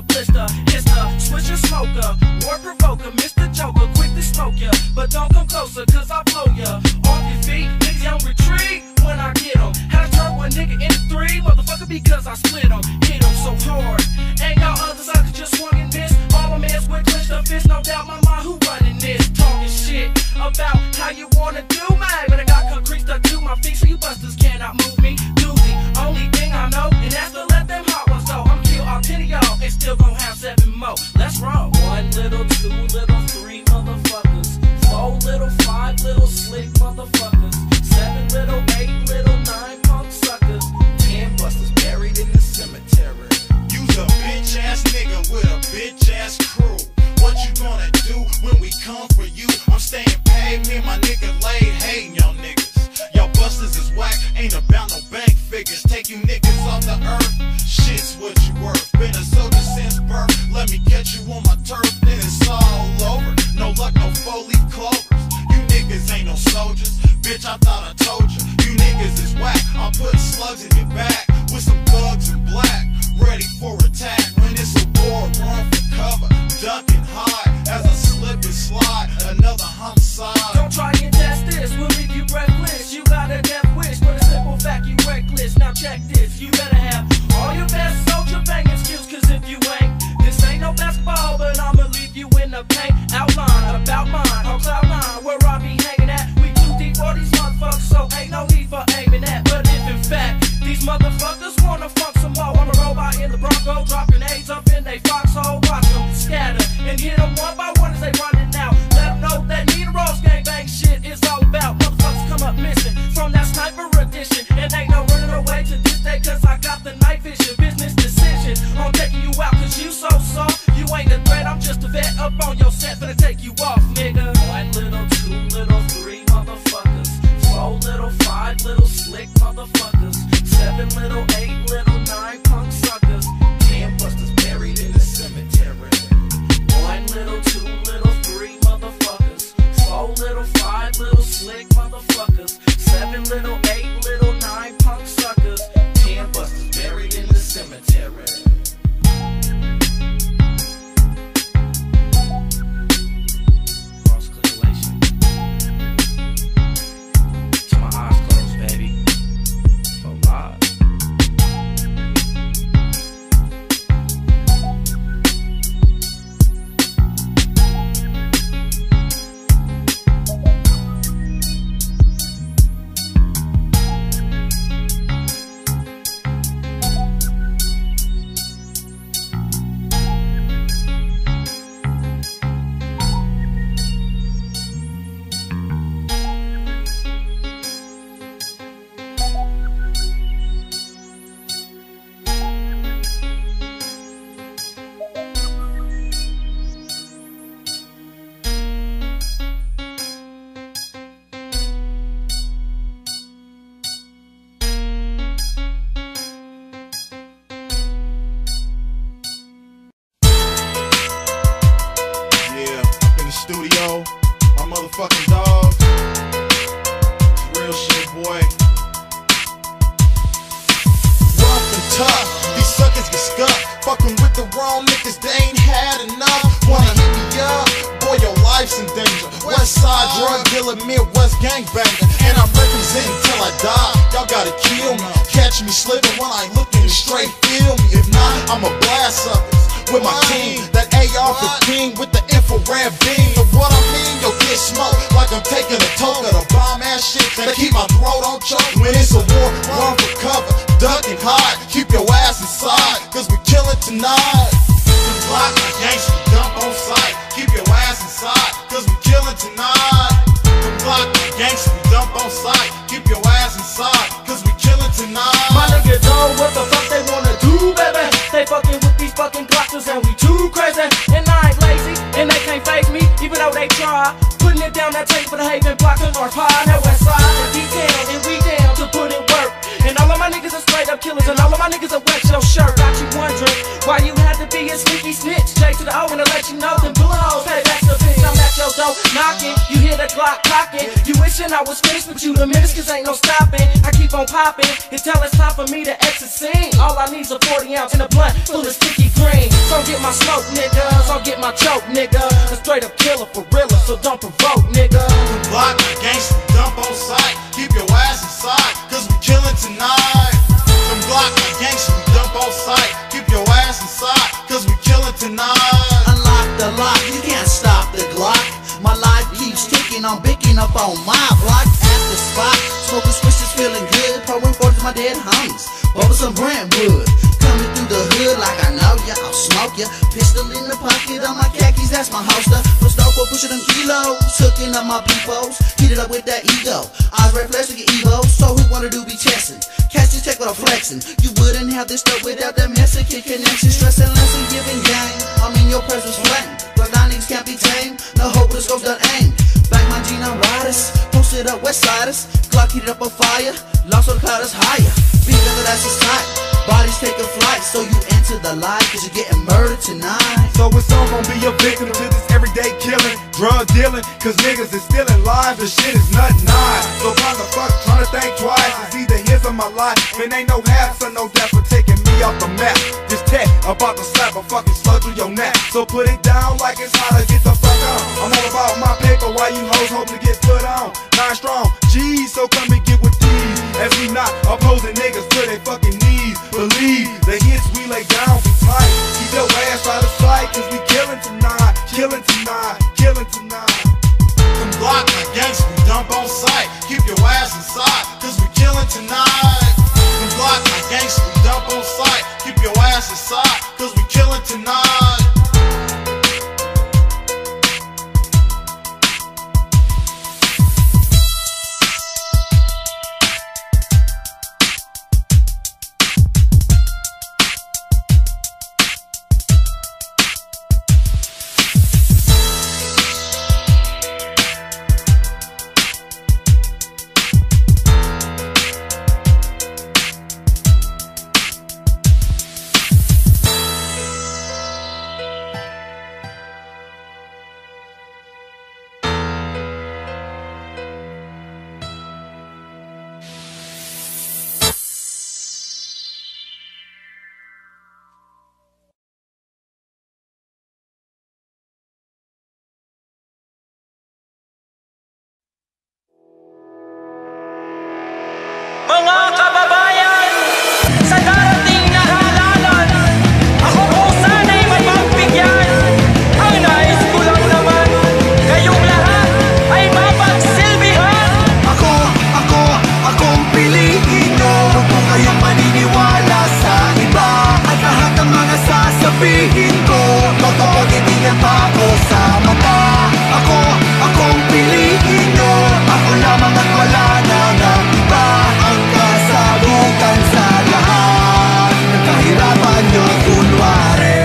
blister. It's the Swisher Smoker, war provoker, Mister Joker, quick to smoke ya. But don't come closer, cause I'll blow ya off your feet. Niggas on retreat when I get them. Had to turn one nigga into three, motherfucker, because I split them. Hit them so hard. Ain't no others, I could just swung and miss. All my mans with clenched up fists, no doubt my mind who running this. Talking shit about how you wanna do, man. But I got concrete stuck to my feet, so you busters cannot move me. Do the only thing I know, and that's to let them hot ones go. I'm kill all ten of y'all, and still gon' have seven more. Let's roll. One little, two little, three motherfuckers. Four little, five little, slick motherfuckers. Seven little, eight little, nine punk suckers. Ten busters buried in the cemetery. You's a bitch ass nigga with a bitch ass crew. What you gonna do when we come for you? I'm staying paid, me and my nigga laid hating y'all niggas. Y'all busters is whack, ain't about no bank figures. Take you niggas off the earth, shit's what you worth. Been a soldier since birth, let me catch you on my turf, then it's all over. No luck, no four-leaf clovers. You niggas ain't no soldiers, bitch, I thought I told you. You niggas is whack, I'll put slugs in your back with some thugs in black, ready for attack. When it's a war, run for cover, duck and hide as I slip and slide. Another homicide. Don't try and test this, we'll leave you breathless. You got a death wish, but a simple fact you reckless. Now check this, you better have all your best soldier banging skills, cause if you ain't, this ain't no basketball, but I'ma leave you in the paint. Outline about mine, on cloud nine, where I be hanging at. We too deep for these motherfuckers, so ain't no need for aiming at. But if in fact, these motherfuckers wanna fuck some more, I'm a robot in the Bronco, drop grenades up in they foxhole. Watch them scatter and hit them one by one as they running out. Let them know that Nina Rose gang bang shit is all about. Motherfuckers come up missing from that sniper edition, and ain't no running away to this day, cause I got the night vision. Business decision on taking you out, cause you so soft. You ain't a threat, I'm just a vet up on your set, finna take you off, nigga. One little, two little, three motherfuckers. Four little, five little, slick motherfuckers. Seven little, eight little, nine punk suckers. Ten busters buried in the cemetery. One little, two little, three motherfuckers. Four little, five little, slick motherfuckers. Seven little, eight little, nine punk suckers. Ten busters buried in the cemetery. Cross correlation. Till my eyes closed, baby. For live. Studio, my motherfucking dog. Real shit, boy. Rough and tough, these suckers get stuck. Fucking with the wrong niggas, they ain't had enough. Wanna hit me up? Boy, your life's in danger. West side drug dealer, Midwest gangbanger. And I'm representing till I die. Y'all gotta kill me. Catch me slipping when I look in the straight, feel me. If not, I'ma blast suckers with my team. That A R fifteen with the infrared beam. Know what I mean? Yo, get smoked like I'm taking a toke of the bomb ass shit that keep my throat on choke. When it's a war, run for cover, duck and hide. Keep your ass inside, cause we killin' tonight. The block, my gangsta dump on sight. Keep your ass inside, cause we killin' tonight. The block, my gangsta dump on sight. Keep your ass inside, cause we killin' tonight. My niggas know what the fuck they wanna do, baby. They fucking with these fucking Glockers and we too crazy. And I ain't lazy, and they can't fake me, even though they try. Putting it down that tape for the Haven block of North Pine. That west side, and we down, and we down to put in work. And all of my niggas are straight up killers, and all of my niggas are wet your shirt. Got you wondering why you had to be a sneaky snitch. J to the O and to let you know them bullet holes. Hey, that's the bitch, I'm at your door. knocking, you hear the clock clocking. You wishing I was finished with you, the minutes, cause ain't no stopping. I keep on popping until it's time for me to exit scene. All I need's a forty ounce in a blunt full of sticky green. So get my smoke, niggas, I'll get my choke, nigga. A straight up killer for real, so don't provoke, nigga. Block like gangsta, dump on sight. Keep your ass inside, cause we killin' tonight. Them block like gangsta, dump on sight. Keep your ass inside, cause we killin' tonight. Unlock the lock, you can't stop the Glock. My life keeps ticking, I'm picking up on my block at the spot. Smoking switches, feeling good, pouring forth my dead homies. Over some Brentwood, coming through the hood like I know ya, I'll smoke ya. Pistol in the pocket on my khakis, that's my holster. No stove for pushing them kilos, hooking up my peepos. Heat it up with that ego, eyes red flash with your Evo. So who wanna do be chessin'? Catch this check without flexing. You wouldn't have this stuff without that Mexican connection. Stressing less and giving game, I'm in your presence flame. Like nine niggas can't be tamed, no hope with the scopes done aim. Back my Gina riders, posted up west siders. Glock heated up a fire, lost on the cloud is higher. Beat under that's his tight, bodies taking flight. So you enter the light, cause you're getting murdered tonight. So it's all gonna be a victim to this everyday killing, drug dealing, cause niggas is stealing lives, the shit is not nice. So why the fuck trying to think twice? It's either his or my life, and ain't no halves or no death for taking me off the map. This tech about to slap a fucking slug through your neck. So put it down like it's hot to get the fuck on. I'm all about my paper while you hoes hope to get put on. Nine strong, G's, so come and get with these. As we not opposing niggas to their fucking knees. Believe the hits we lay down for tight. Keep your ass out of sight, cause we killing tonight. Killing tonight, killing tonight. Them block like gangsta, we dump on sight. Keep your ass inside, cause we killin' tonight. Them block like gangsta, we dump on sight. Keep your ass inside, cause we killin' tonight. Mga kababayan, sa darating na halalan, ako po sana'y mapagbigyan. Ang nais ko lang naman, kayong lahat ay mapagsilbihan. Ako, ako, akong piliin nyo. Huwag po kayong maniniwala sa iba. At lahat ng mga sasabihin ko, totoo titingnan pa ako sa mata. Ako, akong piliin nyo. Ako lamang at wala na ng iba. Ang kasagutan sa lahat ng kahirapan nyo kunwari.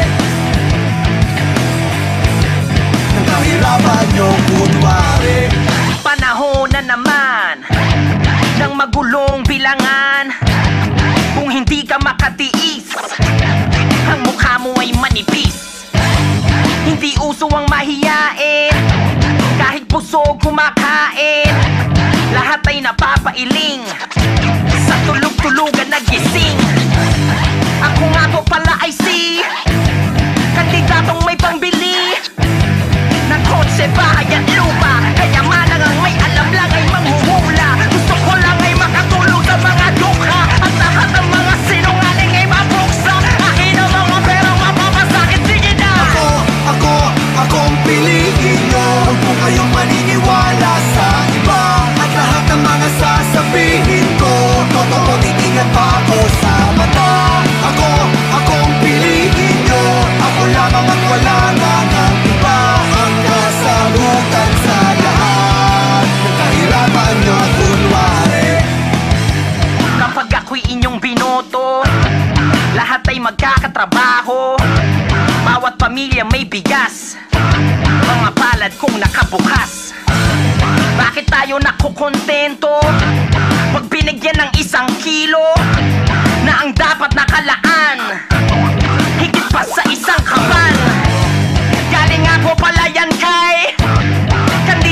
Ng kahirapan nyo kunwari. Panahon na naman ng magulong bilangan. Kung hindi ka makatiis, ang mukha mo ay manipis. Hindi uso ang mahiyain, kahit busog kumakain. Lahat ay napapailing, sa tulog-tulugan nagising. Ako nga po pala ay si kandidatong may pangbili ng kotse, bahay at lupa. Kayamanan ang may alam lang ay manghuhula. Gusto ko lang ay makatulong sa mga dukha, at lahat ng mga sinungaling ay mabuksa. Akin ang mga perang mapapasakit, sige na. Ako, ako, akong piliin nyo. Huwag po kayong maniniwala sa iba. At lahat ng mga sasabihin ko, totoo titingnan pa ako sa mata. Ako, akong piliin nyo. Ako lamang at wala na ng iba. Ang kasagutan sa lahat ng kahirapan nyo kunwari. Kapag ako'y inyong binoto, lahat ay magkakatrabaho. Bawat pamilya may bigas, mga palad kong nakabukas. Bakit tayo nakukontento pag binigyan ng isang kilo na ang dapat nakalaan higit pa sa isang kaban? Galing nga po pala yan kay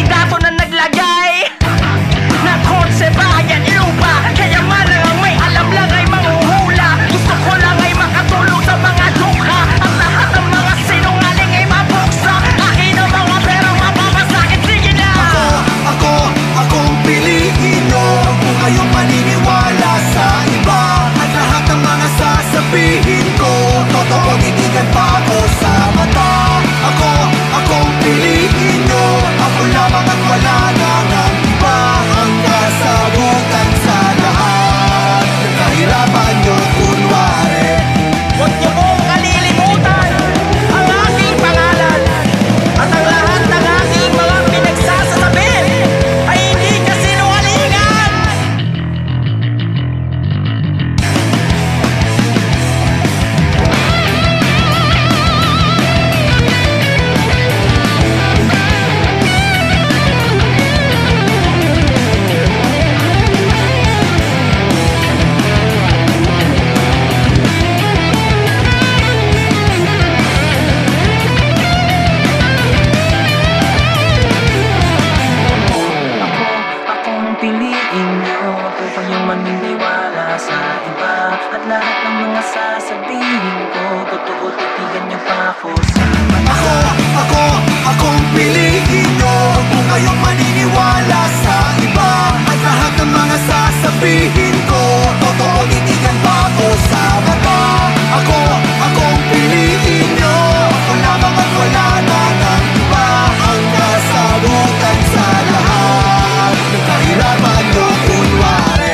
niyong pangako sa mata. Ako, ako, akong piliin nyo. Kung kayong maniniwala sa iba at lahat ng mga sasabihin ko, totoo titigan pa ako sa mata. Ako, akong piliin nyo. Ako lamang at wala na ng iba ang kasagutan sa lahat ng kahirapan nyo kunwari.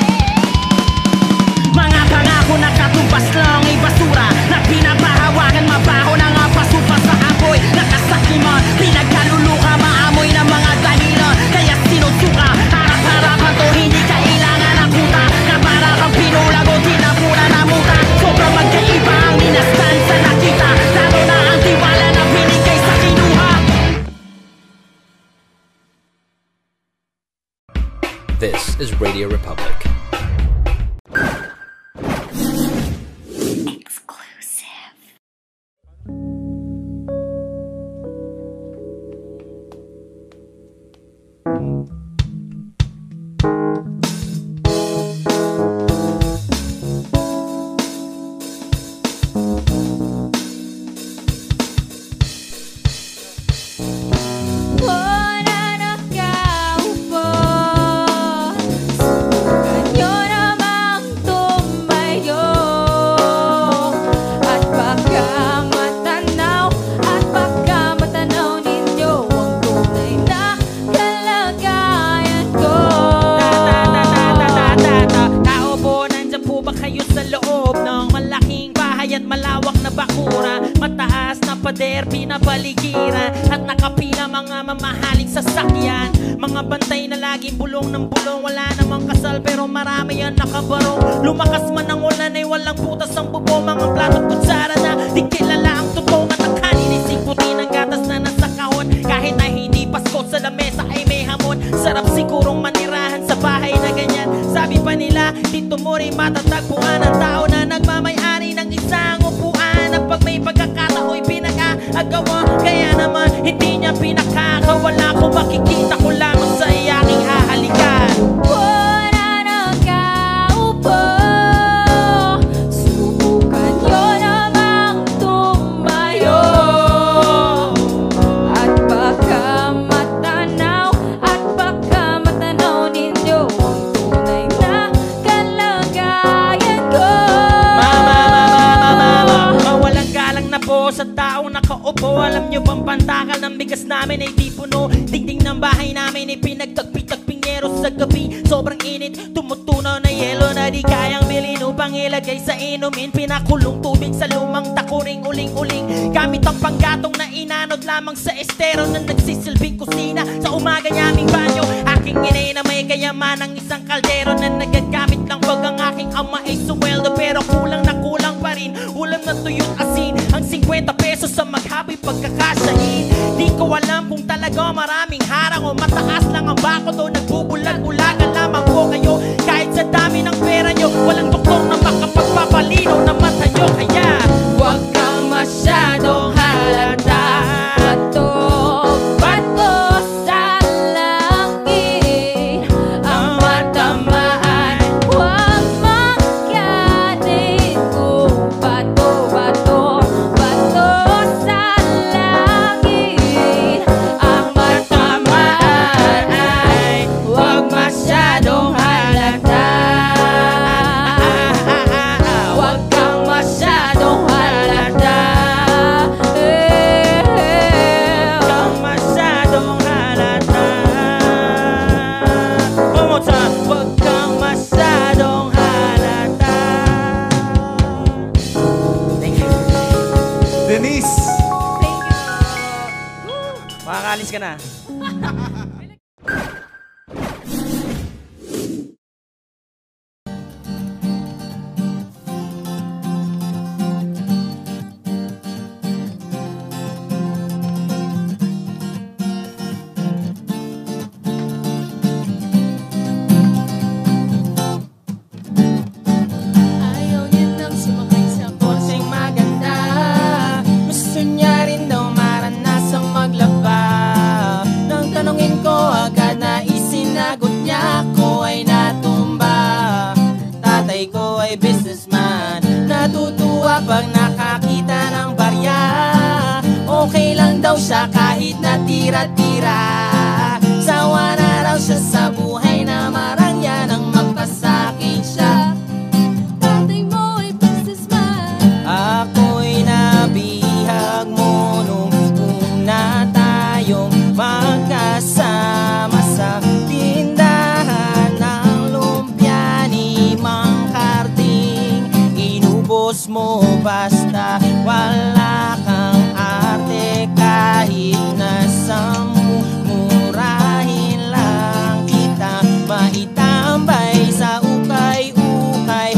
Mga pangako na katumbas lang ay basura, na pinapahawagan mabaho na nga pasupa sa apoy. Nakasakiman, pinagkaluluka, maamoy ng mga dahilan, kaya sinusuka. Harap-harapan to, hindi kailangan ng kuta, na para kang pinulag o tinapura na muta. Sobrang magkaiba ang ninastan sa nakita, lalo na ang tiwala na binigay sa kinuha. This is Radio Republic. Pinapaligiran at nakapila mga mamahaling sasakyan, mga bantay na laging bulong ng bulong. Wala namang kasal pero marami yan nakabarong. Lumakas man ang ulan ay walang butas ang bubo. Mga plato kutsara na di kilala ang totoo. At ang kanin isig puti ng gatas na nasa kahon. Kahit na hindi Pasko sa lamesa ay may hamon. Sarap sigurong manirahan sa bahay na ganyan. Sabi pa nila dito mo rin matatagpuan ang tao na nagmamay-ari ng isang upuan. Na pag may pagkakatao'y pinag-aagawa, kaya naman hindi niya pinakakawala. Kung makikita ko lamang sa iyaking hahalikan. Wala nakaupo, subukan nyo namang tumayo. At baka matanaw, at baka matanaw ninyo ang tunay na kalagayan ko. Mama, mama, mama, mawalang galang na po sa taong nakaupo. Alam nyo bang pantakal ng bigas namin ay di puno? Dingding ng bahay namin ay pinagtagpi-tagping nero sa gabi. Sobrang init, tumutunaw na yelo na di kayang bilhin upang ilagay sa inumin. Pinakulong tubig sa lumang takuring uling-uling. Gamit ang panggatong na inanod lamang sa estero na nagsisilbing kusina sa umaga nyaming banyo. Aking inay na may kayaman ang isang kaldero na nagagamit lang wag ang aking ama ay sumweldo. Pero kulang na kulang pa rin, ulam na tuyot asin. Ang fifty pesos sa maghabi pagkakasahin. Di ko alam kung talaga maraming harang o mataas lang ang bako doon. Nagbubulag-bulagan lamang po kayo. Kahit sa dami ng pera nyo, walang doktor na makapagpapalinaw na mata nyo. Kaya huwag kang masyadong halata. Bato, bato sa langit ang matamaan. Huwag magkanin ko. Bato, bato, bato sa langit ang matamaan. Ay huwag masyadong halata. Huwag kang masyadong halata. Huwag kang masyadong halata. One more time. Huwag kang masyadong halata. Thank you. Denise! Thank you. Makakaalis ka na. Ayaw niya nang sumakay sa Konseng maganda, gusto niya rin daw maranasang maglaba. Nang tanongin ko tira-tira. Sawa na raw siya sa buhay na marangya nang magpasakin siya. Tatay mo ay businessman. Ako'y nabihag mo nung una tayong magkasama sa tindahan ng lumpia ni Mang Karding. Inubos mo basta wala kang arte, kahit nasa murahin lang kita. Maitambay sa ukay-ukay,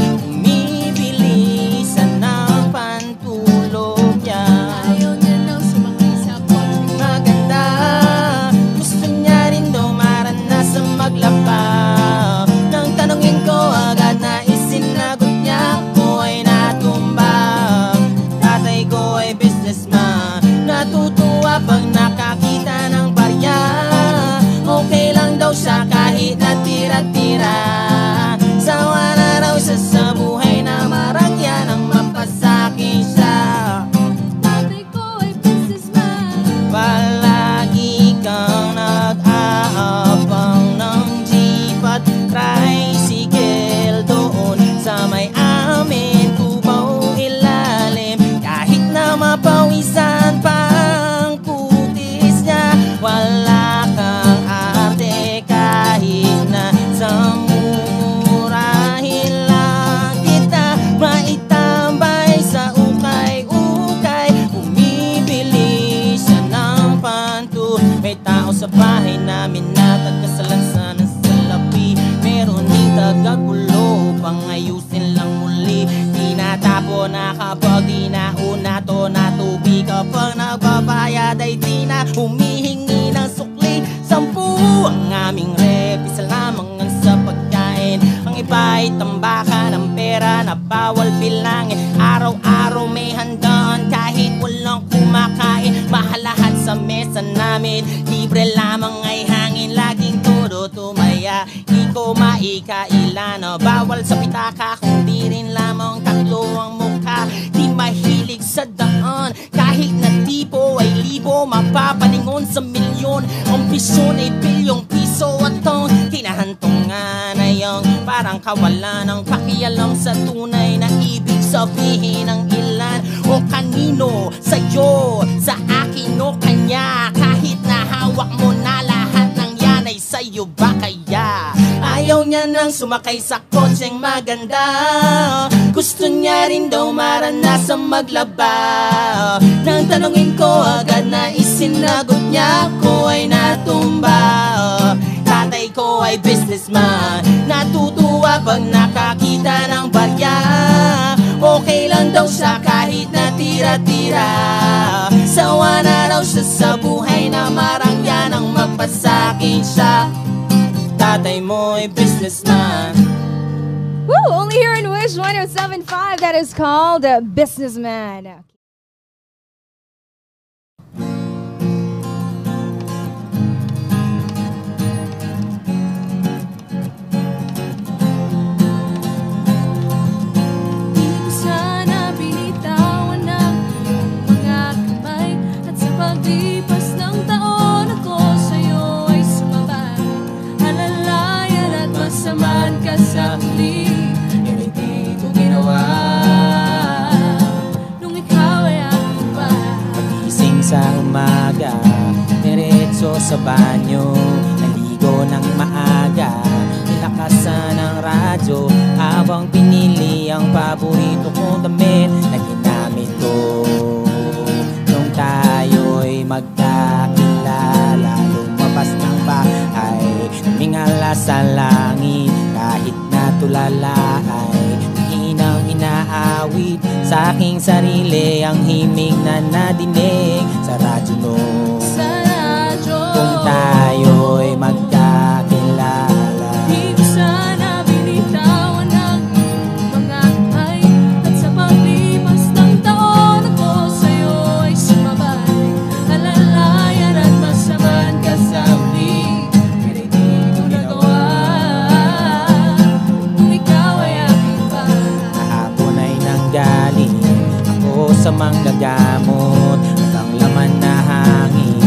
umibilisan ng pantulog yan. Ayaw niya nang sumakay sa kotse Maganda, gusto niya rin daw maranasan maglaba. Nang tanongin ko agad na isinagot niya, ako ay natumba. Tatay ko ay businessman, natutuwa pag nakakita ng barya. Okay lang daw siya kahit na tira-tira. Sawa na raw siya sa buhay na marangya nang mapasakin siya. Tatay ko ay businessman. Palagi kang nag-aabang ng jeep at tricycle doon sa may amin Cubao ilalim. Kahit na mapawisan pa ang kutis niya, wala kang arte kahit na sa murahin lang kita. Maitambay sa ukay-ukay, umibili siya ng panto. May tao sa bahay namin na tagkasalansan ng salapi. Meron din tagagulo, pangayusin lang muli. Di natapo na kapag di nauna to na tubig. Kapag nagbabayad ay di na humihingi ng sukli. Sampu ang aming rep, isa lamang ang sa pagkain. Ang iba ay tambakan ng pera na bawal bilangin. Araw-araw may handaan kahit walang kumakain. Mahal lahat sa mesa namin, libre lamang ay hangin. Laging todo tumaya, di ko maikailan. Bawal sa pitaka kung di rin lamang tatlo ang mukha. Di mahilig sa daan, kahit na tipo ay libo. Mapapalingon sa milyon, ang pisyon ay bilyong piso. At ang kinahantungan ay ang parang kawalan ng pakialam sa tunay na ibig sabihin ng ilan o kanino. Sa'yo, sa akin o kanya, kahit na hawak mo na lahat ng yan ay sa'yo ba kaya? Ayaw niya nang sumakay sa kotseng maganda, gusto niya rin daw maranasan maglaba. Nang tanongin ko agad na isinagot niya, ako ay natumba. Tatay ko ay businessman, natutuwa pag nakakita ng barya. Okay lang daw siya kahit na tira-tira. Sawa na raw siya sa buhay na marangya nang magpasakin siya. Tatay mo ay businessman. Woo! Only here in Wish one oh seven point five. That is called uh, Businessman. Sana binitawan ng iyong mga kamay, at sa paglipas ng taon ako sa'yo ay sumabay. Alalayan at masamaan ka sa huli, yun hindi ko ginawa nung ikaw ay aking pa. Pagising sa umaga, diretso sa banyo, naligo ng maaga, nilakasan ng radyo habang pinili ang paborito kong damit na ginamit ko nung tayo'y magkakilala. Lumabas ng bahay, lumingala sa langit, kahit natulala ay hinang inaawit sa aking sarili ang himig na nadinig sa radyo no. Sa radyo, kung tayo'y magkakilala, di ko sana binitawan ng mga kamay, at sa paglipas ng taon ako sa'yo ay sumabay. Alalayan at masamaan ka sa huli, pero di ko nagawa kung ikaw ay aking pa. kahapon ay nanggaling ako sa manggagamot at ang laman na hangin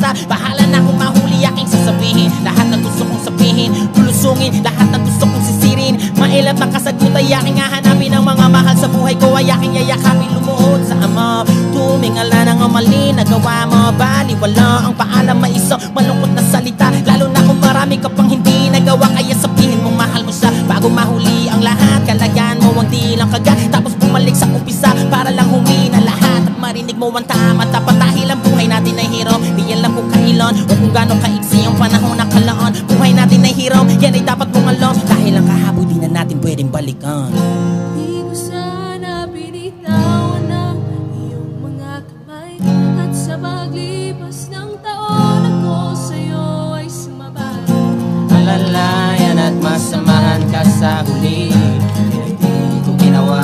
tara, bahala na kung mahuli aking sasabihin. Lahat ng gusto kong sabihin, lulusungin, lahat ng gusto kong sisirin. Mailap na kasagot ay aking hahanapin. Ang mga mahal sa buhay ko ay aking yayakapin. Lumuhod sa ama, tumingala ng mali nagawa mo. Baliwala ang paalam, may isa malungkot na salita. Lalo na kung marami ka pang hindi nagawa, kaya sabihin mong mahal mo siya bago mahuli ang lahat. Kalagaan mo ang di lang kagat, tapos bumalik sa umpisa para lang humina lahat. At marinig mo ang tama, dapat dahil ang buhay natin ay hirap. Di alam kung kailan o kung gano'ng kaiksi ang panahon na kalaan. Buhay natin ay hirap, yan ay dapat mong alam. Dahil ang kahapon di na natin pwedeng balikan. Di ko sana binitawan ang iyong mga kamay. At sa paglipas ng taon ako sa'yo ay sumabay. Alalayan at masamahan ka sa huli, hindi ko ginawa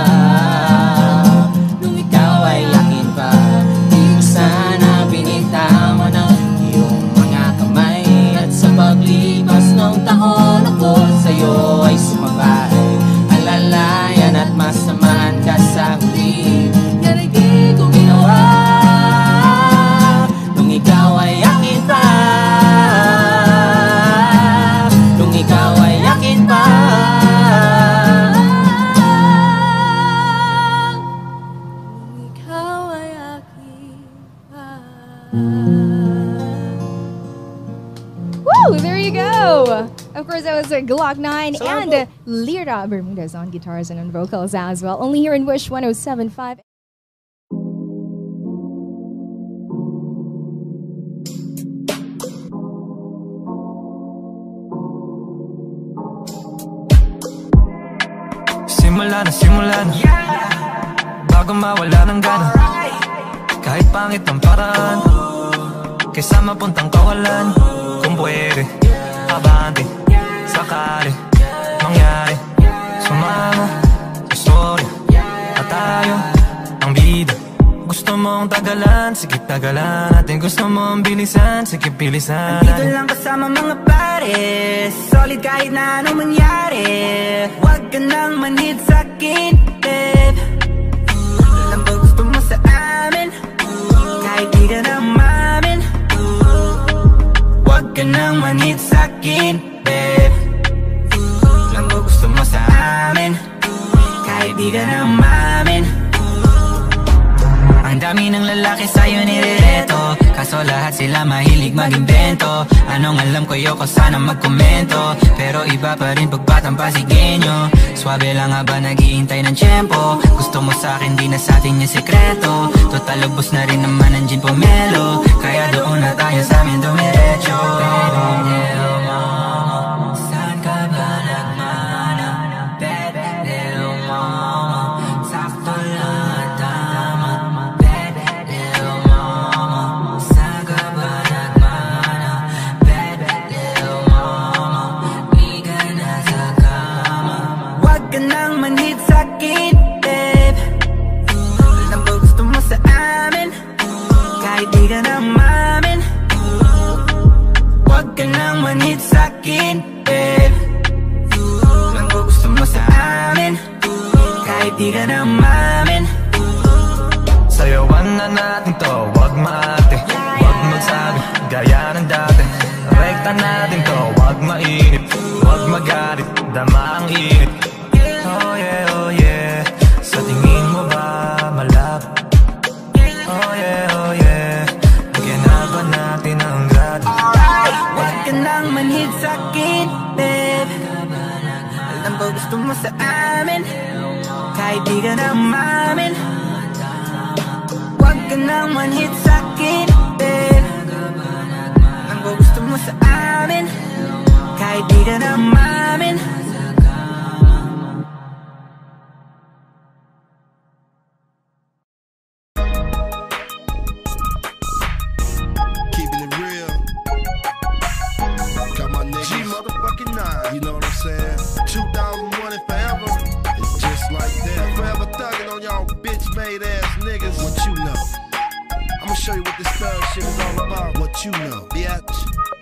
nung ikaw ay akin pa. Di ko sana binitawan ang iyong mga kamay. At sa paglipas ng taon ako sa'yo ay sumabay. Alalayan at masamahan ka sa huli, hindi ko ginawa nung ikaw ay akin pa. Nung ikaw ay akin pa. Ikaw ay akin pa. Woo! There you go! Of course, that was uh, Glock nine and uh, Lira Bermudez on guitars and on vocals as well. Only here in Wish one oh seven point five. Simula na, simula na, bago mawala ng gana. Kahit pangit ang paraan, kaysa mapuntang kawalan. Kung pwede, abante, sakali, mangyari, sumama, istorya, at tayo, ang bida. Gusto mong tagalan, sige tagalan natin. Gusto mong bilisan, sige bilisan natin. Andito lang kasama mga pares, solid kahit na anong mangyari. Huwag ka nang manhid sa'kin, babe. Alam ba gusto mo sa amin, kahit di ka na umamin. Huwag ka nang manhid sa'kin, babe. Alam ba gusto mo sa amin, kahit di ka na umamin. Ang dami ng lalaki sa'yo nirereto, kaso lahat sila mahilig mag-invento. Anong alam ko, yoko sana magkomento, pero iba pa rin pag batang Pasigueño. Swabe lang nga ba naghihintay ng tiyempo? Gusto mo sa'kin, di na sa'tin yung sekreto. Total ubos na rin naman ang gin pomelo, kaya doon na tayo sa'min dumiretso. Little mama, saan ka ba nagmana? Baby, little mama, sakto lang at tama. Baby, little mama, saan ka ba nagmana? Baby, little mama, di ka na sa kama. Huwag ka nang manhid sa'kin, babe. Alam ba gusto mo sa amin, kahit di ka na umamin. Huwag ka nang manhid sa'kin, babe. Alam ba gusto mo sa amin, kahit di ka na umamin. Sayawan na natin to, wag maate, wag magsabi, gaya ng dati. Rekta natin to, wag mainit, wag magalit, dama ang init. Oh yeah, oh yeah, sa tingin mo ba malabo? Oh yeah, oh yeah, bigyan na ba natin ang grado? Huwag ka nang manhid sa'kin, babe. Alam ba gusto mo sa amin, kahit di ka na umamin. Huwag ka nang manhid sa'kin, babe. Alam ba gusto mo sa amin, kahit di ka na umamin. Keeping it real. Got my niggas G motherfucking nine. You know what I'm saying? two thousand one and forever. It's just like that. Forever thugging on y'all bitch made ass niggas. What you know? I'ma show you what this thug shit is all about. What you know, bitch.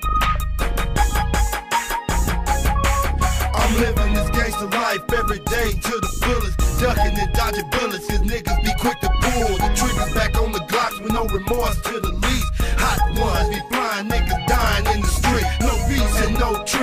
I'm living this gangster life every day to the fullest. Ducking and dodging bullets, cause niggas be quick to pull the triggers back on the Glocks with no remorse to the least. Hot ones be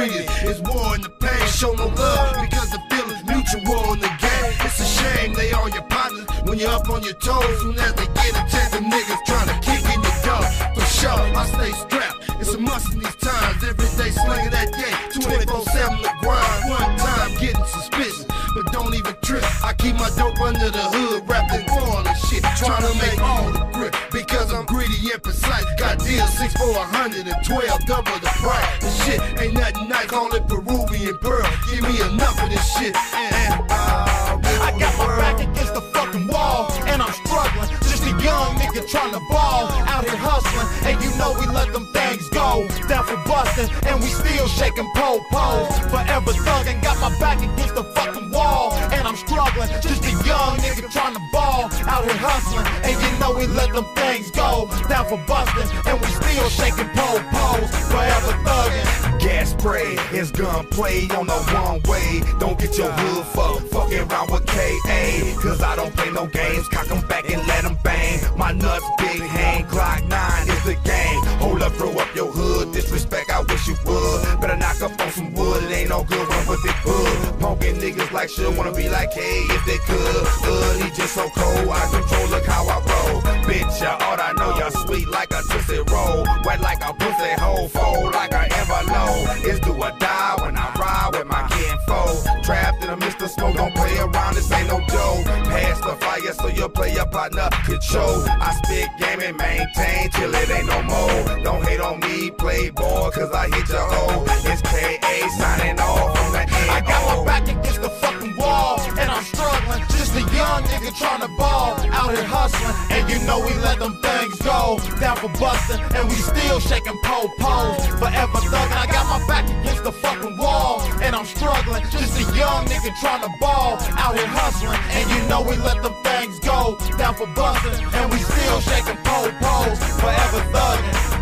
street is war and the pain. Show no love because the feeling's mutual in the game. It's a shame they all your partners when you're up on your toes. Soon as they get a chance, the niggas trying to kick in your door. For sure, I stay strapped. It's a must in these times. Every day slinging that game, twenty-four seven the grind. One time getting suspicious, but don't even trip. I keep my dope under the hood, wrapped in foil and shit, trying to make all the grip. Because I'm greedy and precise. Got deals six for a hundred and twelve, double the price. This shit ain't nothing nice, call it Peruvian pearl. Give me enough of this shit. And uh, I got my back against the fucking wall, and I'm struggling. Just a young nigga trying to ball, out here hustling, and you know we let them things go. Down for busting, and we still shaking po-pos. Forever thugging, got my back against the fucking wall, and I'm struggling. Just a young nigga trying to ball, out here hustling, and you know we let them things go. Down for busting, and we still shaking po-pos. Forever thugging. Gas spray, it's gunplay on the one way. Don't get your hood fucked, fucking around with K A. Cause I don't play no games, cock 'em back and let 'em bang. My nuts big hang, Glock nine is the game. Hold up, throw up your hood, disrespect, I wish you would. Better knock up on some wood, it ain't no good one with it good. Punkin' niggas like shit, wanna be like hey if they could. Hood, he just so cold, I control, look how I roll. Bitch, y'all ought I know y'all sweet like a tootsie roll. Wet like a pussy hole, fold like a envelope. It's do or die when I ride with my kinfolk. Trapped in a Mister Smoke, don't play around, this ain't no joke. Pass the fire so your player partner could show. I spit game and maintain till it ain't no more. Don't hate on me, play ball, cause I hit your hoe. It's K A signing off from the end. I got my back against the fucking wall, and I'm struggling. Just a young nigga trying to ball, out here hustling, and you know we let them things go. Down for busting, and we still shaking po-pos. Forever thugging, I got my back against the fucking wall, and I'm struggling. Just a young nigga trying to ball, out here hustling, and you know we let them things go. Down for busting, and we still shaking po-pos. Forever thugging.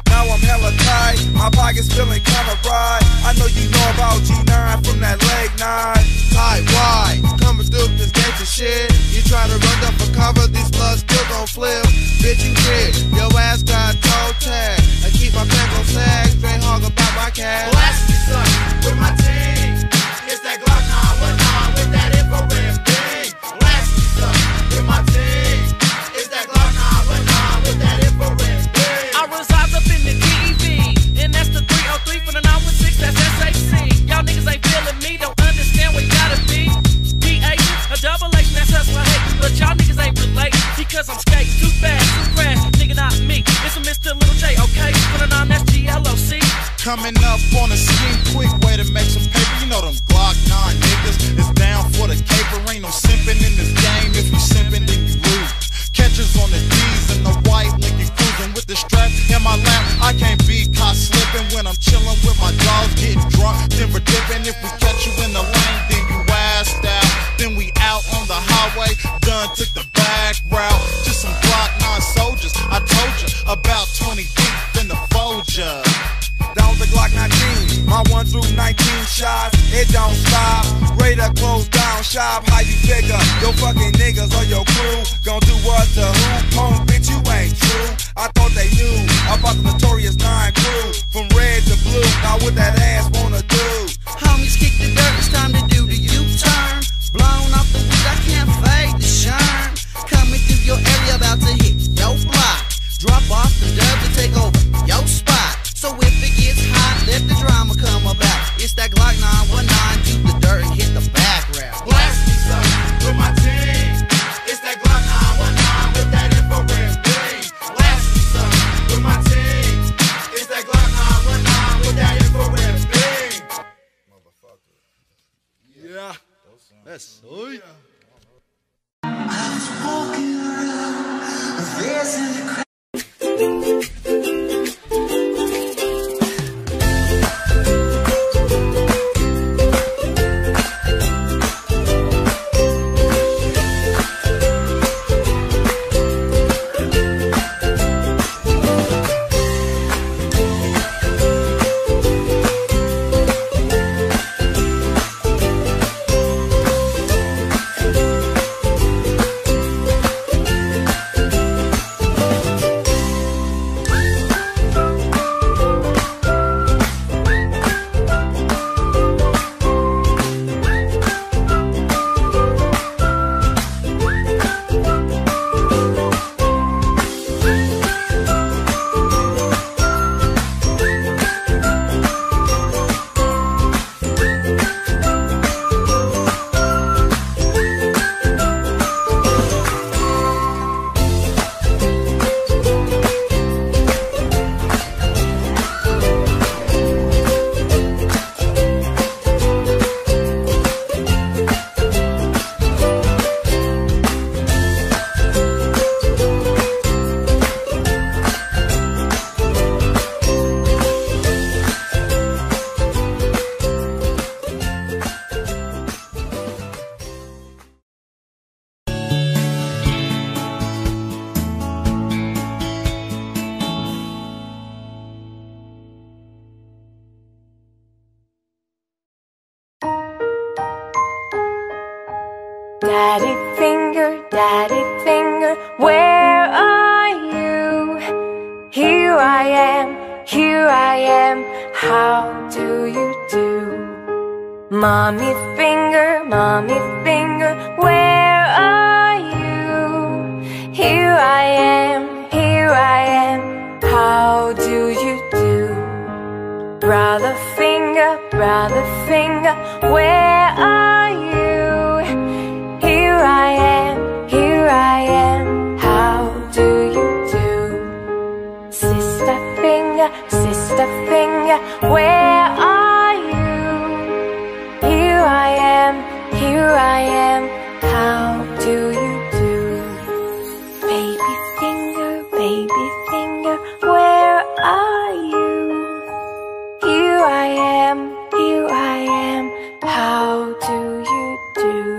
My pockets feeling kinda right. I know you know about G nine from that leg nine. Your ass got toe tag. I keep my back on sag, straight hog about my cash. Blast me, son, with my team. It's that Glock nine one nine with that infrared beam. Blast me, son, with my team. It's that Glock nine one nine with that infrared beam. I reside up in the D E V, and that's the three oh three for the nine one six, that's S A C. Y'all niggas ain't feeling me, don't understand what you gotta be. D A, a double H, that's us for hating, but y'all niggas ain't relate because I'm skating too fast, too crash, nigga not me. It's a Mister Little J, okay? For the nine, that's G L O C. Coming up on a scheme, quick way to make some paper. You know them Glock nine niggas is down for the caper. Ain't no simping in this game. If you simping, then you lose. Catchers on the D's and the white Lincoln cruising with the strap in my lap. I can't be caught slipping when I'm chilling with my dogs, getting drunk, then we're dipping. If we catch you in the lane, then you assed out. Then we out on the highway, done took the back route. Just some Glock nine soldiers. I told you about twenty deep in the Folger. That was the Glock nineteen, my one through nineteen shots, it don't stop. Ready to close down shop, how you figure? Your fucking niggas or your crew gon' do what the who? Home bitch, you ain't true. I thought they knew about the Notorious nine crew. From red to blue, now what that ass wanna do? Homies kick the dirt, it's time to do the U-turn. Blown off the weed, I can't fade the sherm. Coming through your area, about to hit your block. Drop off the dub to take over your spot. So if it gets hot, let the drama come about. It's that Glock nine one nine, do the dirt and hit the back rail. Blast me, son, with my team. It's that Glock nine one nine with that infrared beam. Blast me, son, with my team. It's that Glock nine one nine with that infrared beam. Yeah, that's sweet. I was walking around, there's in the crowd. Daddy finger, daddy finger, where are you? Here I am, here I am, how do you do? Mommy finger, mommy finger, where are you? Here I am, here I am, how do you do? Brother finger, brother finger, where are you? Here I am, here I am, how do you do? Sister finger, sister finger, where are you? Here I am, here I am, how do you do? Baby finger, baby finger, where are you? Here I am, here I am, how do you do?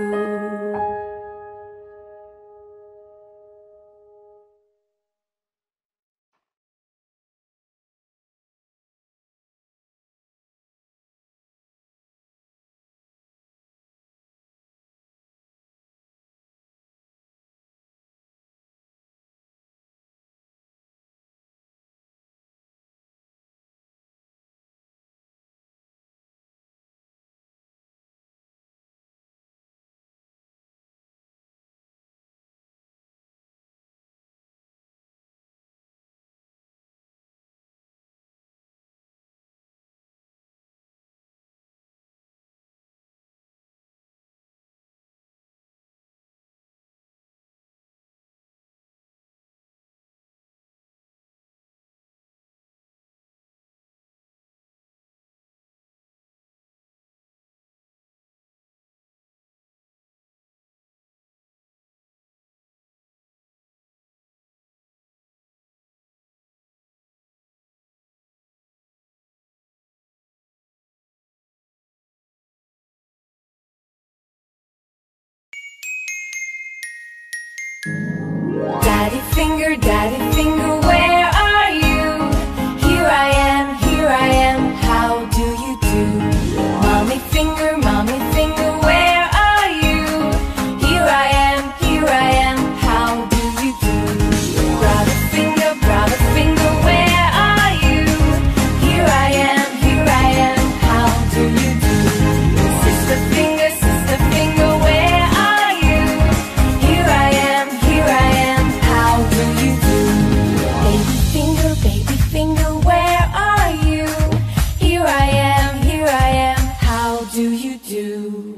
finger, daddy finger, where are you? Here I am, here I am, how do you do? Mommy finger, mommy finger, where are you? Here I am, here I am, how do you do? Brother finger, brother finger, where are you? Here I am, here I am, how do you do? Sister finger, sister finger, where are you? Here I am, here I am, how do you do? Baby finger, baby finger, where are you? Here I am, here I am, how do you do?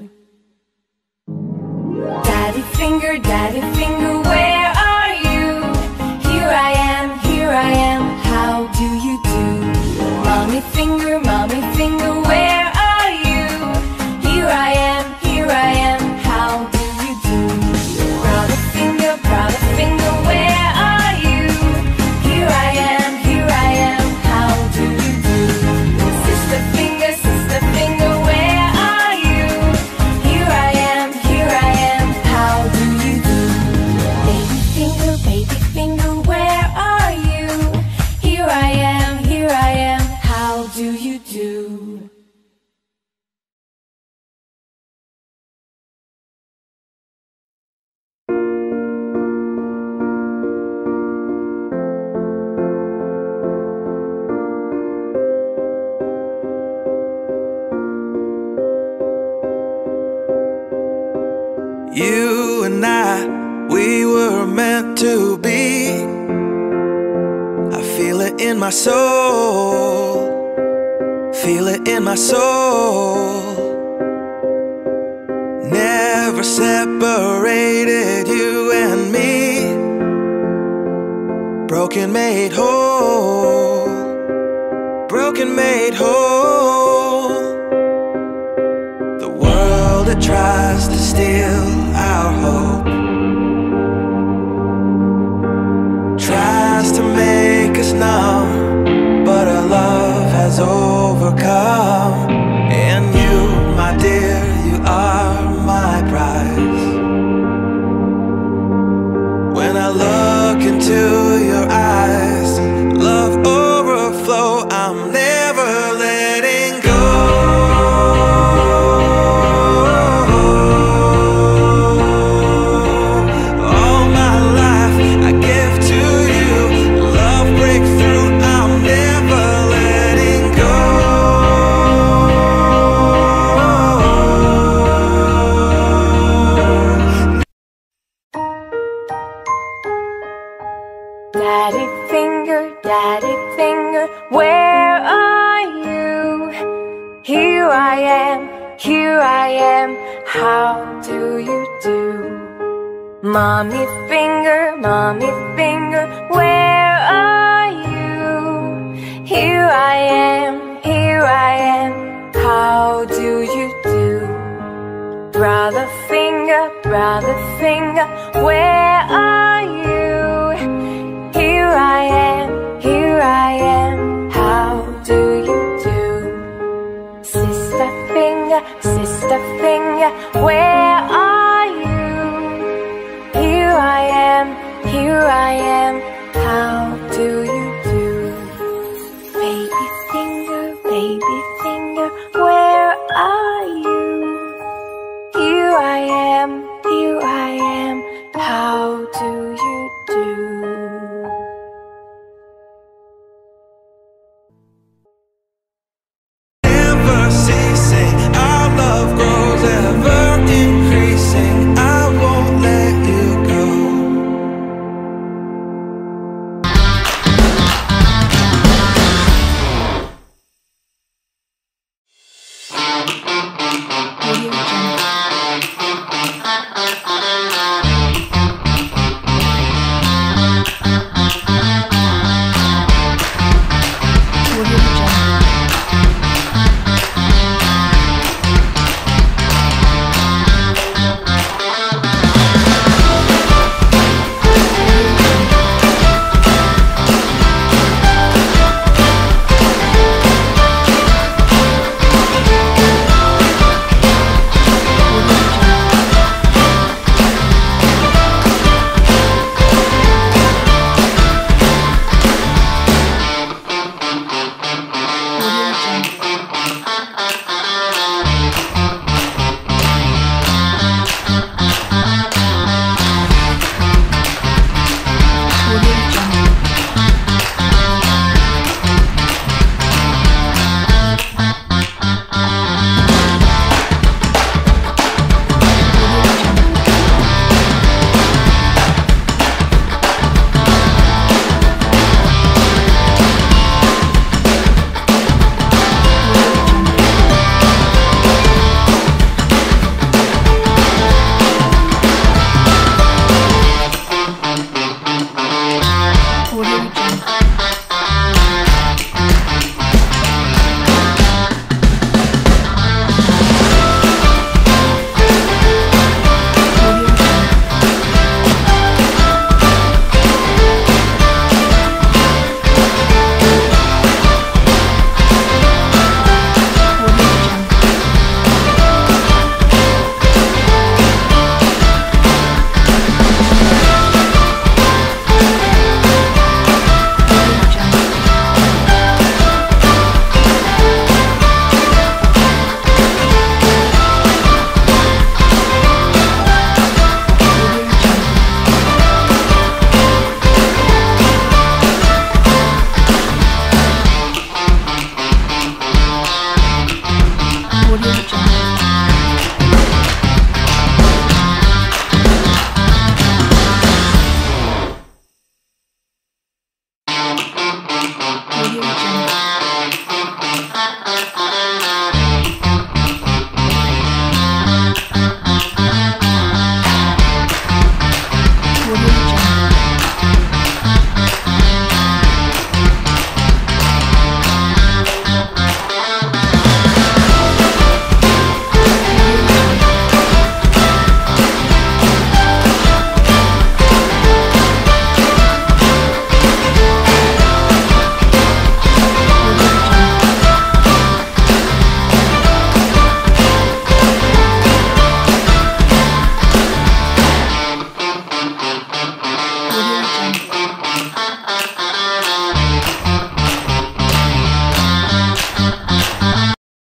Daddy finger, daddy finger, where are you? Here I am, here I am, how do you do? Mommy finger, mommy finger, where are you? Here I am, here I am, how do you do? Brother finger, brother finger, where are you? Here I am, here I am, how do you do? Sister finger, sister finger, where are you? Here I am, here I am, how do you do? Baby finger, baby finger, where are you? Here I am, here I am, how do you do? You and I, we were meant to be. I feel it in my soul, feel it in my soul. Never separated, you and me. Broken made whole, broken made whole. The world that tries to steal our hope tries to make us numb, but our love has overcome. And you, my dear, you are my prize. When I look into your eyes, love overflow, I'm never letting go. Daddy finger, daddy finger, where are you? Here I am, here I am, how do you do? Mommy finger, mommy finger, where are you? Here I am, here I am, how do you do? Brother finger, brother finger, where are you?